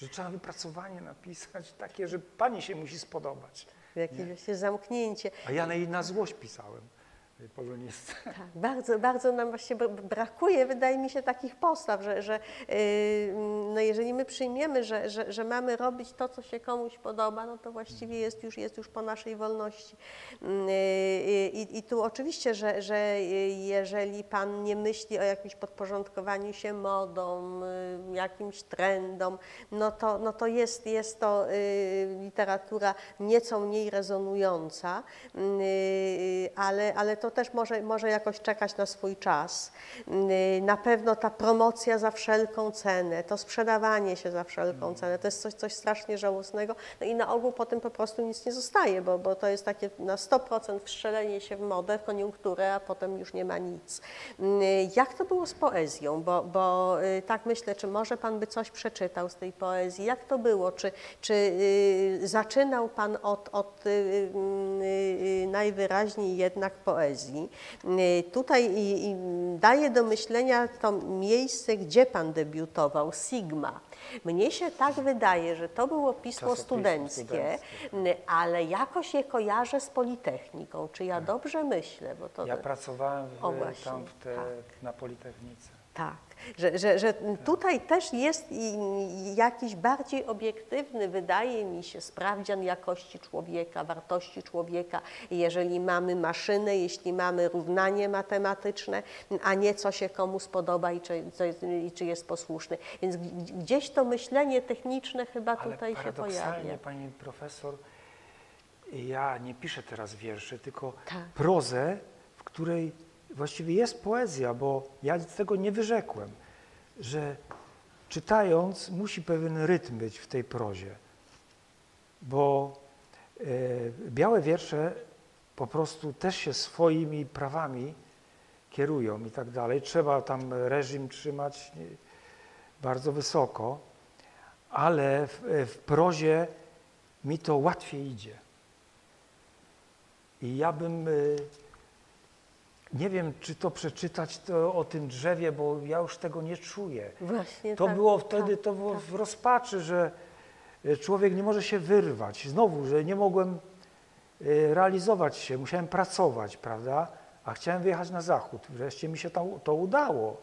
że trzeba wypracowanie napisać takie, że pani się musi spodobać. Jakieś właśnie zamknięcie. A ja na jej na złość pisałem. Polonistce. Tak, bardzo, bardzo nam właśnie brakuje, wydaje mi się, takich postaw, że, że yy, no jeżeli my przyjmiemy, że, że, że mamy robić to, co się komuś podoba, no to właściwie jest już, jest już po naszej wolności. Yy, i, I tu oczywiście, że, że jeżeli Pan nie myśli o jakimś podporządkowaniu się modom, yy, jakimś trendom, no to, no to jest, jest to yy, literatura nieco mniej rezonująca, yy, ale, ale to też może, może jakoś czekać na swój czas. Na pewno ta promocja za wszelką cenę, to sprzedawanie się za wszelką cenę, to jest coś, coś strasznie żałosnego. No i na ogół po tym po prostu nic nie zostaje, bo, bo to jest takie na sto procent wstrzelenie się w modę, w koniunkturę, a potem już nie ma nic. Jak to było z poezją? Bo, bo tak myślę, czy może Pan by coś przeczytał z tej poezji? Jak to było? Czy, czy zaczynał Pan od, od najwyraźniej jednak poezji? Tutaj i, i daje do myślenia to miejsce, gdzie Pan debiutował, Sigma. Mnie się tak wydaje, że to było pismo studenckie, studenckie, ale jakoś je kojarzę z Politechniką. Czy ja dobrze myślę? Bo to ja pracowałem w, o, właśnie, tam w te, tak. na Politechnice. Tak, że, że, że tutaj też jest jakiś bardziej obiektywny, wydaje mi się, sprawdzian jakości człowieka, wartości człowieka, jeżeli mamy maszynę, jeśli mamy równanie matematyczne, a nie co się komu spodoba i czy, co, i czy jest posłuszny. Więc gdzieś to myślenie techniczne chyba Ale tutaj się pojawia. Pani profesor, ja nie piszę teraz wierszy, tylko tak. prozę, w której właściwie jest poezja, bo ja z tego nie wyrzekłem, że czytając musi pewien rytm być w tej prozie, bo e, białe wiersze po prostu też się swoimi prawami kierują i tak dalej. Trzeba tam reżim trzymać bardzo wysoko, ale w, w prozie mi to łatwiej idzie. I ja bym... Nie wiem, czy to przeczytać to o tym drzewie, bo ja już tego nie czuję. Właśnie to tak, było wtedy, tak, to było tak. w rozpaczy, że człowiek nie może się wyrwać. Znowu, że nie mogłem realizować się, musiałem pracować, prawda? A chciałem wyjechać na zachód. Wreszcie mi się to, to udało.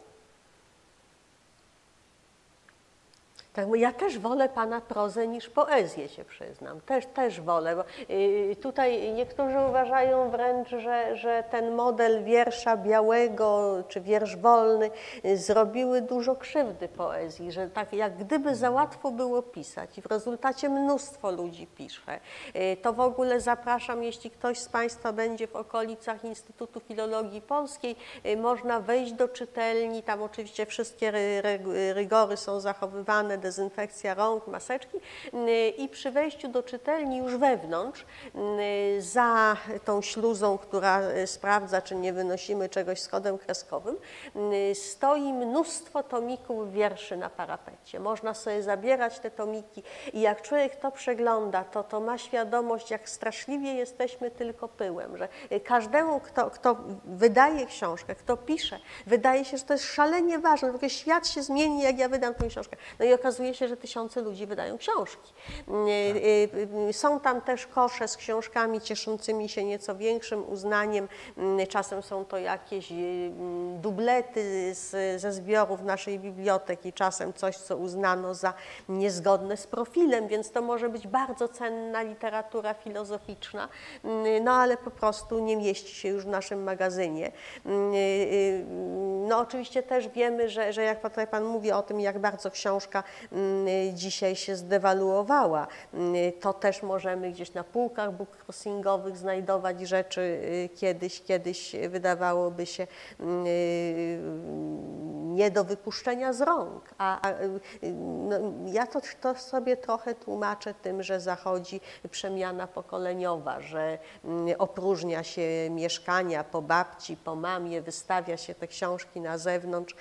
Tak, ja też wolę Pana prozę niż poezję, się przyznam. Też, też wolę. Bo, y, tutaj niektórzy uważają wręcz, że, że ten model wiersza białego czy wiersz wolny y, zrobiły dużo krzywdy poezji, że tak jak gdyby za łatwo było pisać i w rezultacie mnóstwo ludzi pisze. Y, to w ogóle zapraszam, jeśli ktoś z Państwa będzie w okolicach Instytutu Filologii Polskiej, y, można wejść do czytelni, tam oczywiście wszystkie ry, ry, rygory są zachowywane, dezynfekcja rąk, maseczki i przy wejściu do czytelni już wewnątrz, za tą śluzą, która sprawdza, czy nie wynosimy czegoś schodem kreskowym, stoi mnóstwo tomików wierszy na parapecie. Można sobie zabierać te tomiki i jak człowiek to przegląda, to, to ma świadomość, jak straszliwie jesteśmy tylko pyłem, że każdemu, kto, kto wydaje książkę, kto pisze, wydaje się, że to jest szalenie ważne, w ogóle świat się zmieni, jak ja wydam tę książkę. No i okazuje się, że tysiące ludzi wydają książki. Są tam też kosze z książkami cieszącymi się nieco większym uznaniem. Czasem są to jakieś dublety z, ze zbiorów naszej biblioteki, czasem coś, co uznano za niezgodne z profilem, więc to może być bardzo cenna literatura filozoficzna, no ale po prostu nie mieści się już w naszym magazynie. No oczywiście też wiemy, że, że jak tutaj Pan mówi o tym, jak bardzo książka dzisiaj się zdewaluowała, to też możemy gdzieś na półkach bookcrossingowych znajdować rzeczy kiedyś, kiedyś wydawałoby się nie do wypuszczenia z rąk. A, a no, ja to, to sobie trochę tłumaczę tym, że zachodzi przemiana pokoleniowa, że opróżnia się mieszkania po babci, po mamie, wystawia się te książki na zewnątrz.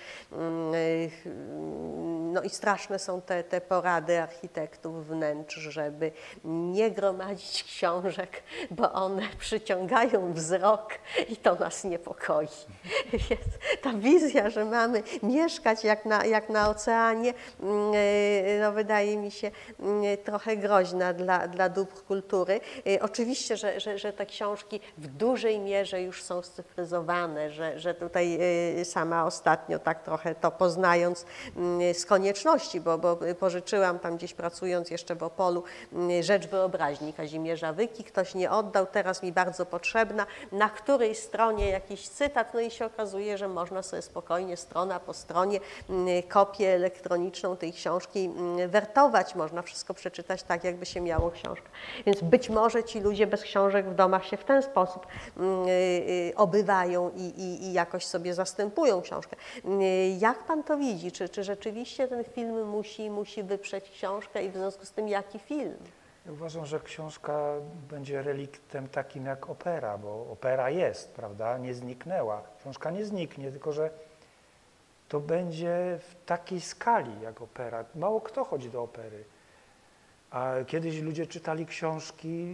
No i straszne są te, te porady architektów wnętrz, żeby nie gromadzić książek, bo one przyciągają wzrok i to nas niepokoi. Ta wizja, że mamy mieszkać jak na, jak na oceanie, no wydaje mi się trochę groźna dla, dla dóbr kultury. Oczywiście, że, że, że te książki w dużej mierze już są scyfryzowane, że, że tutaj sama ostatnio tak trochę to poznając z konieczności, bo, bo pożyczyłam tam gdzieś pracując jeszcze w Opolu Rzecz wyobraźni Kazimierza Wyki, ktoś nie oddał, teraz mi bardzo potrzebna, na której stronie jakiś cytat, no i się okazuje, że można sobie spokojnie strona po stronie kopię elektroniczną tej książki wertować, można wszystko przeczytać tak, jakby się miało książkę. Więc być może ci ludzie bez książek w domach się w ten sposób obywają i, i, i jakoś sobie zastępują książkę. Jak pan to widzi? Czy, czy rzeczywiście ten film musi, musi wyprzeć książkę i w związku z tym jaki film? Ja uważam, że książka będzie reliktem takim jak opera, bo opera jest, prawda, nie zniknęła. Książka nie zniknie, tylko że to będzie w takiej skali jak opera. Mało kto chodzi do opery. A kiedyś ludzie czytali książki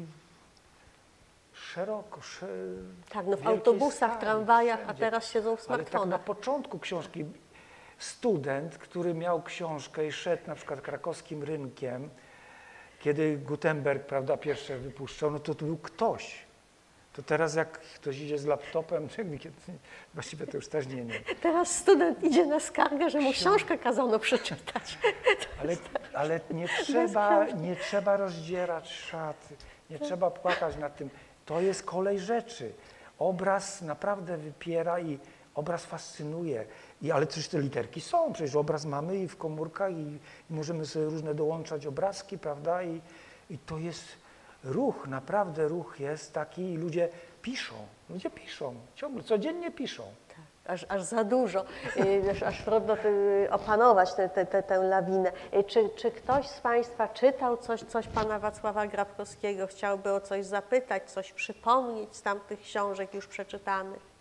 szeroko, sze... Tak, no w wielkiej autobusach, skali, tramwajach, a wszędzie. teraz siedzą w Ale tak na smartfonach. początku książki student, który miał książkę i szedł na przykład krakowskim rynkiem, kiedy Gutenberg, prawda, pierwsze wypuszczał, no to to był ktoś. To teraz jak ktoś idzie z laptopem, właściwie to już też nie, nie. Teraz student idzie na skargę, że mu książkę kazano przeczytać. Ale, ale nie, trzeba, nie trzeba rozdzierać szaty, nie trzeba płakać nad tym. To jest kolej rzeczy. Obraz naprawdę wypiera i obraz fascynuje. I, ale też te literki są, przecież obraz mamy i w komórkach i, i możemy sobie różne dołączać obrazki, prawda? I, i to jest ruch, naprawdę ruch jest taki i ludzie piszą, ludzie piszą, ciągle, codziennie piszą. Tak, aż, aż za dużo, aż, aż trudno opanować tę, tę, tę, tę lawinę. Czy, czy ktoś z Państwa czytał coś, coś Pana Wacława Grabkowskiego, chciałby o coś zapytać, coś przypomnieć z tamtych książek już przeczytanych?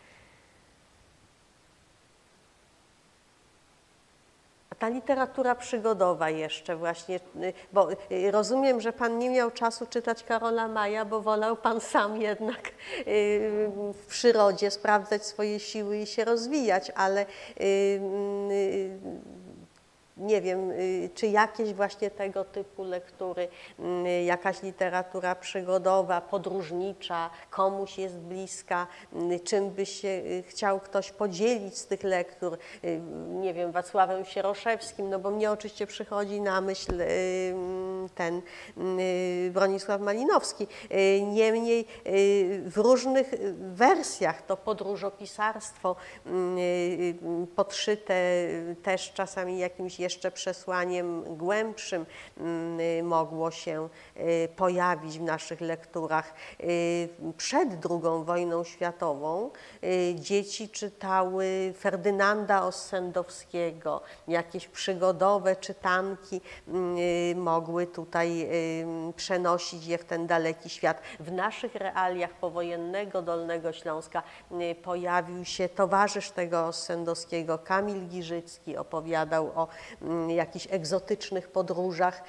Ta literatura przygodowa jeszcze właśnie, bo rozumiem, że Pan nie miał czasu czytać Karola Maja, bo wolał Pan sam jednak w przyrodzie sprawdzać swoje siły i się rozwijać, ale nie wiem, czy jakieś właśnie tego typu lektury, jakaś literatura przygodowa, podróżnicza, komuś jest bliska, czym by się chciał ktoś podzielić z tych lektur, nie wiem, Wacławem Sieroszewskim, no bo mnie oczywiście przychodzi na myśl ten Bronisław Malinowski. Niemniej w różnych wersjach to podróżopisarstwo podszyte też czasami jakimś jeszcze przesłaniem głębszym mogło się pojawić w naszych lekturach. Przed drugą wojną światową dzieci czytały Ferdynanda Ossendowskiego, jakieś przygodowe czytanki mogły tutaj przenosić je w ten daleki świat. W naszych realiach powojennego Dolnego Śląska pojawił się towarzysz tego Ossendowskiego, Kamil Giżycki, opowiadał o jakichś egzotycznych podróżach.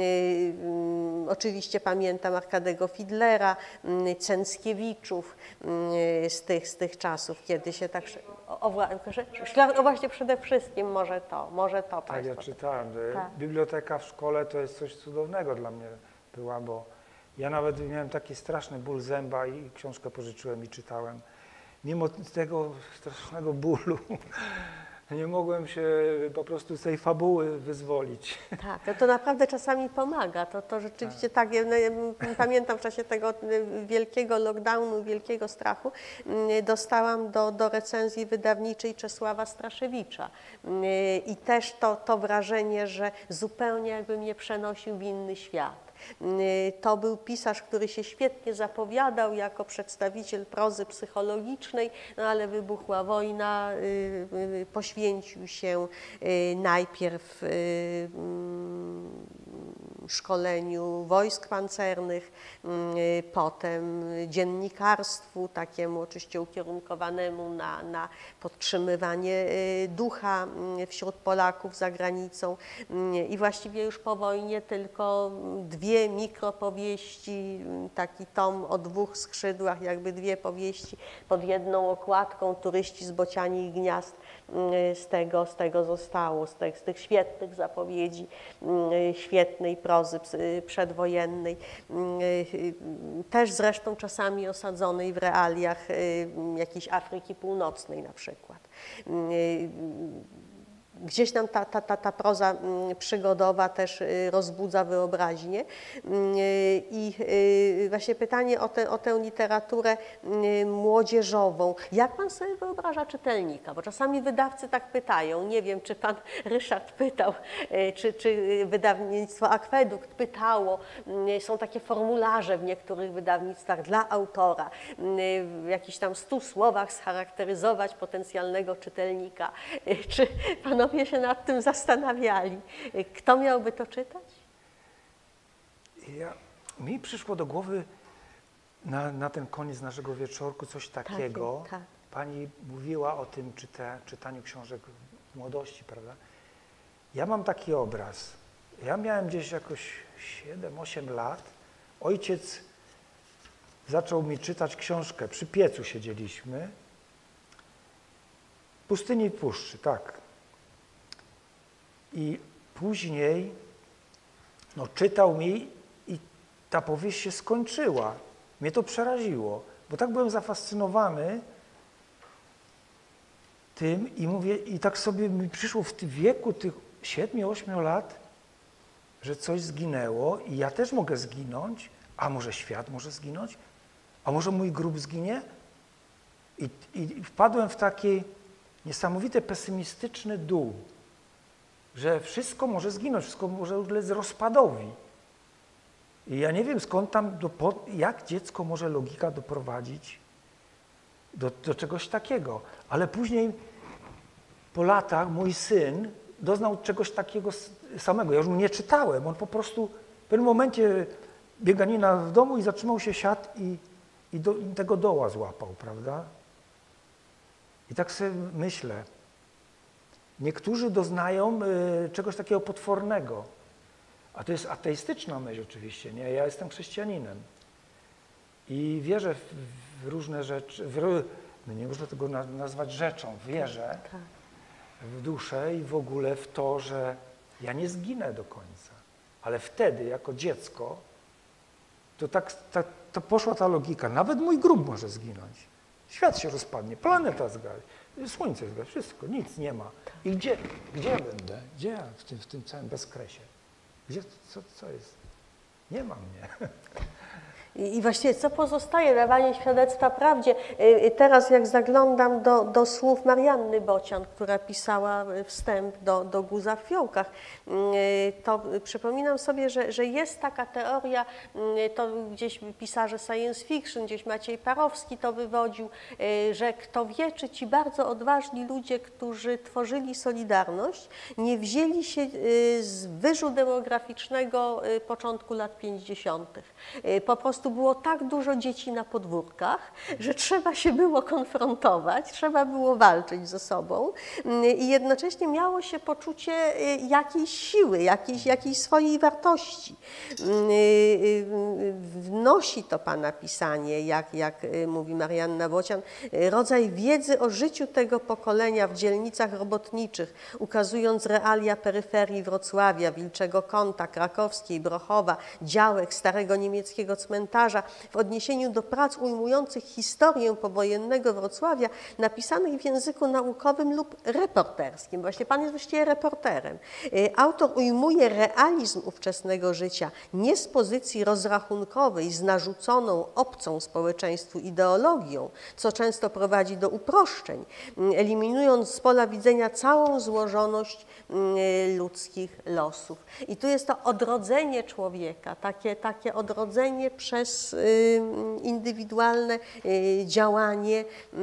Oczywiście pamiętam Arkadego Fidlera, Cęckiewiczów z tych, z tych czasów, kiedy się tak... O, o, o właśnie przede wszystkim może to, może to Tak, Państwo. ja czytałem. Tak. Biblioteka w szkole to jest coś cudownego dla mnie była, bo ja nawet miałem taki straszny ból zęba i książkę pożyczyłem i czytałem. Mimo tego strasznego bólu nie mogłem się po prostu z tej fabuły wyzwolić. Tak, no to naprawdę czasami pomaga. To, to rzeczywiście tak, ja, pamiętam w czasie tego wielkiego lockdownu, wielkiego strachu, dostałam do, do recenzji wydawniczej Czesława Straszewicza. I też to, to wrażenie, że zupełnie jakby mnie przenosił w inny świat. To był pisarz, który się świetnie zapowiadał jako przedstawiciel prozy psychologicznej, no ale wybuchła wojna, poświęcił się najpierw szkoleniu wojsk pancernych, potem dziennikarstwu, takiemu oczywiście ukierunkowanemu na, na podtrzymywanie ducha wśród Polaków za granicą. I właściwie już po wojnie tylko dwie mikropowieści, taki tom o dwóch skrzydłach, jakby dwie powieści pod jedną okładką, Turyści z bocianich gniazd, z tego, z tego zostało, z tych, z tych świetnych zapowiedzi, świetnej prozy przedwojennej, też zresztą czasami osadzonej w realiach jakiejś Afryki Północnej na przykład. Gdzieś tam ta, ta, ta, ta proza przygodowa też rozbudza wyobraźnię i właśnie pytanie o tę, o tę literaturę młodzieżową. Jak pan sobie wyobraża czytelnika? Bo czasami wydawcy tak pytają, nie wiem, czy pan Ryszard pytał, czy, czy wydawnictwo Akwedukt pytało. Są takie formularze w niektórych wydawnictwach dla autora, w jakichś tam stu słowach scharakteryzować potencjalnego czytelnika. Czy panowie się nad tym zastanawiali? Kto miałby to czytać? Ja, mi przyszło do głowy na, na ten koniec naszego wieczorku coś takiego. Tak, tak. Pani mówiła o tym czyta, czytaniu książek w młodości, prawda? Ja mam taki obraz. Ja miałem gdzieś jakoś siedem osiem lat. Ojciec zaczął mi czytać książkę. Przy piecu siedzieliśmy. Pustyni i puszczy, tak. I później no, czytał mi i ta powieść się skończyła. Mnie to przeraziło, bo tak byłem zafascynowany tym i mówię, i tak sobie mi przyszło w tym wieku tych siedmiu, ośmiu lat, że coś zginęło i ja też mogę zginąć, a może świat może zginąć, a może mój grób zginie? I, i wpadłem w taki niesamowity pesymistyczny dół, że wszystko może zginąć, wszystko może ulec rozpadowi. I ja nie wiem, skąd tam, do, jak dziecko może logika doprowadzić do, do czegoś takiego. Ale później, po latach, mój syn doznał czegoś takiego samego. Ja już mu nie czytałem, on po prostu w pewnym momencie bieganina w domu i zatrzymał się, siadł i, i, do, i tego doła złapał, prawda? I tak sobie myślę, niektórzy doznają y, czegoś takiego potwornego, a to jest ateistyczna myśl oczywiście, nie? Ja jestem chrześcijaninem i wierzę w, w różne rzeczy, w, no nie można tego na, nazwać rzeczą, wierzę w duszę i w ogóle w to, że ja nie zginę do końca, ale wtedy jako dziecko to tak, tak to poszła ta logika, nawet mój grób może zginąć. Świat się rozpadnie, planeta zgaśnie, słońce zgaśnie, wszystko, nic nie ma. I gdzie, gdzie ja będę? Gdzie ja w tym, w tym całym bezkresie? Gdzie, co, co jest? Nie ma mnie. I, I właściwie co pozostaje? Dawanie świadectwa prawdzie. Teraz jak zaglądam do, do słów Marianny Bocian, która pisała wstęp do, do Guza w fiołkach, to przypominam sobie, że, że jest taka teoria, to gdzieś pisarze science fiction, gdzieś Maciej Parowski to wywodził, że kto wie, czy ci bardzo odważni ludzie, którzy tworzyli Solidarność, nie wzięli się z wyżu demograficznego początku lat pięćdziesiątych. Po prostu było tak dużo dzieci na podwórkach, że trzeba się było konfrontować, trzeba było walczyć ze sobą i jednocześnie miało się poczucie jakiejś siły, jakiejś, jakiejś swojej wartości. Wnosi to pana pisanie, jak, jak mówi Marianna Bocian, rodzaj wiedzy o życiu tego pokolenia w dzielnicach robotniczych, ukazując realia peryferii Wrocławia, Wilczego Kąta, Krakowskiej, Brochowa, działek, starego niemieckiego cmentarza, w odniesieniu do prac ujmujących historię powojennego Wrocławia, napisanych w języku naukowym lub reporterskim. Właśnie pan jest właściwie reporterem. Autor ujmuje realizm ówczesnego życia nie z pozycji rozrachunkowej, z narzuconą, obcą społeczeństwu ideologią, co często prowadzi do uproszczeń, eliminując z pola widzenia całą złożoność ludzkich losów. I tu jest to odrodzenie człowieka, takie, takie odrodzenie przez indywidualne działanie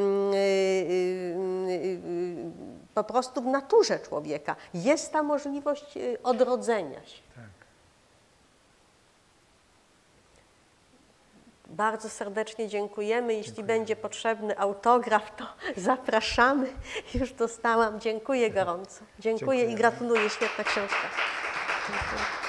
po prostu w naturze człowieka. Jest ta możliwość odrodzenia się. Tak. Bardzo serdecznie dziękujemy. Jeśli Dziękuję. będzie potrzebny autograf, to zapraszamy. Już dostałam. Dziękuję gorąco. Dziękuję, Dziękuję. i gratuluję. Świetna książka. Dziękuję.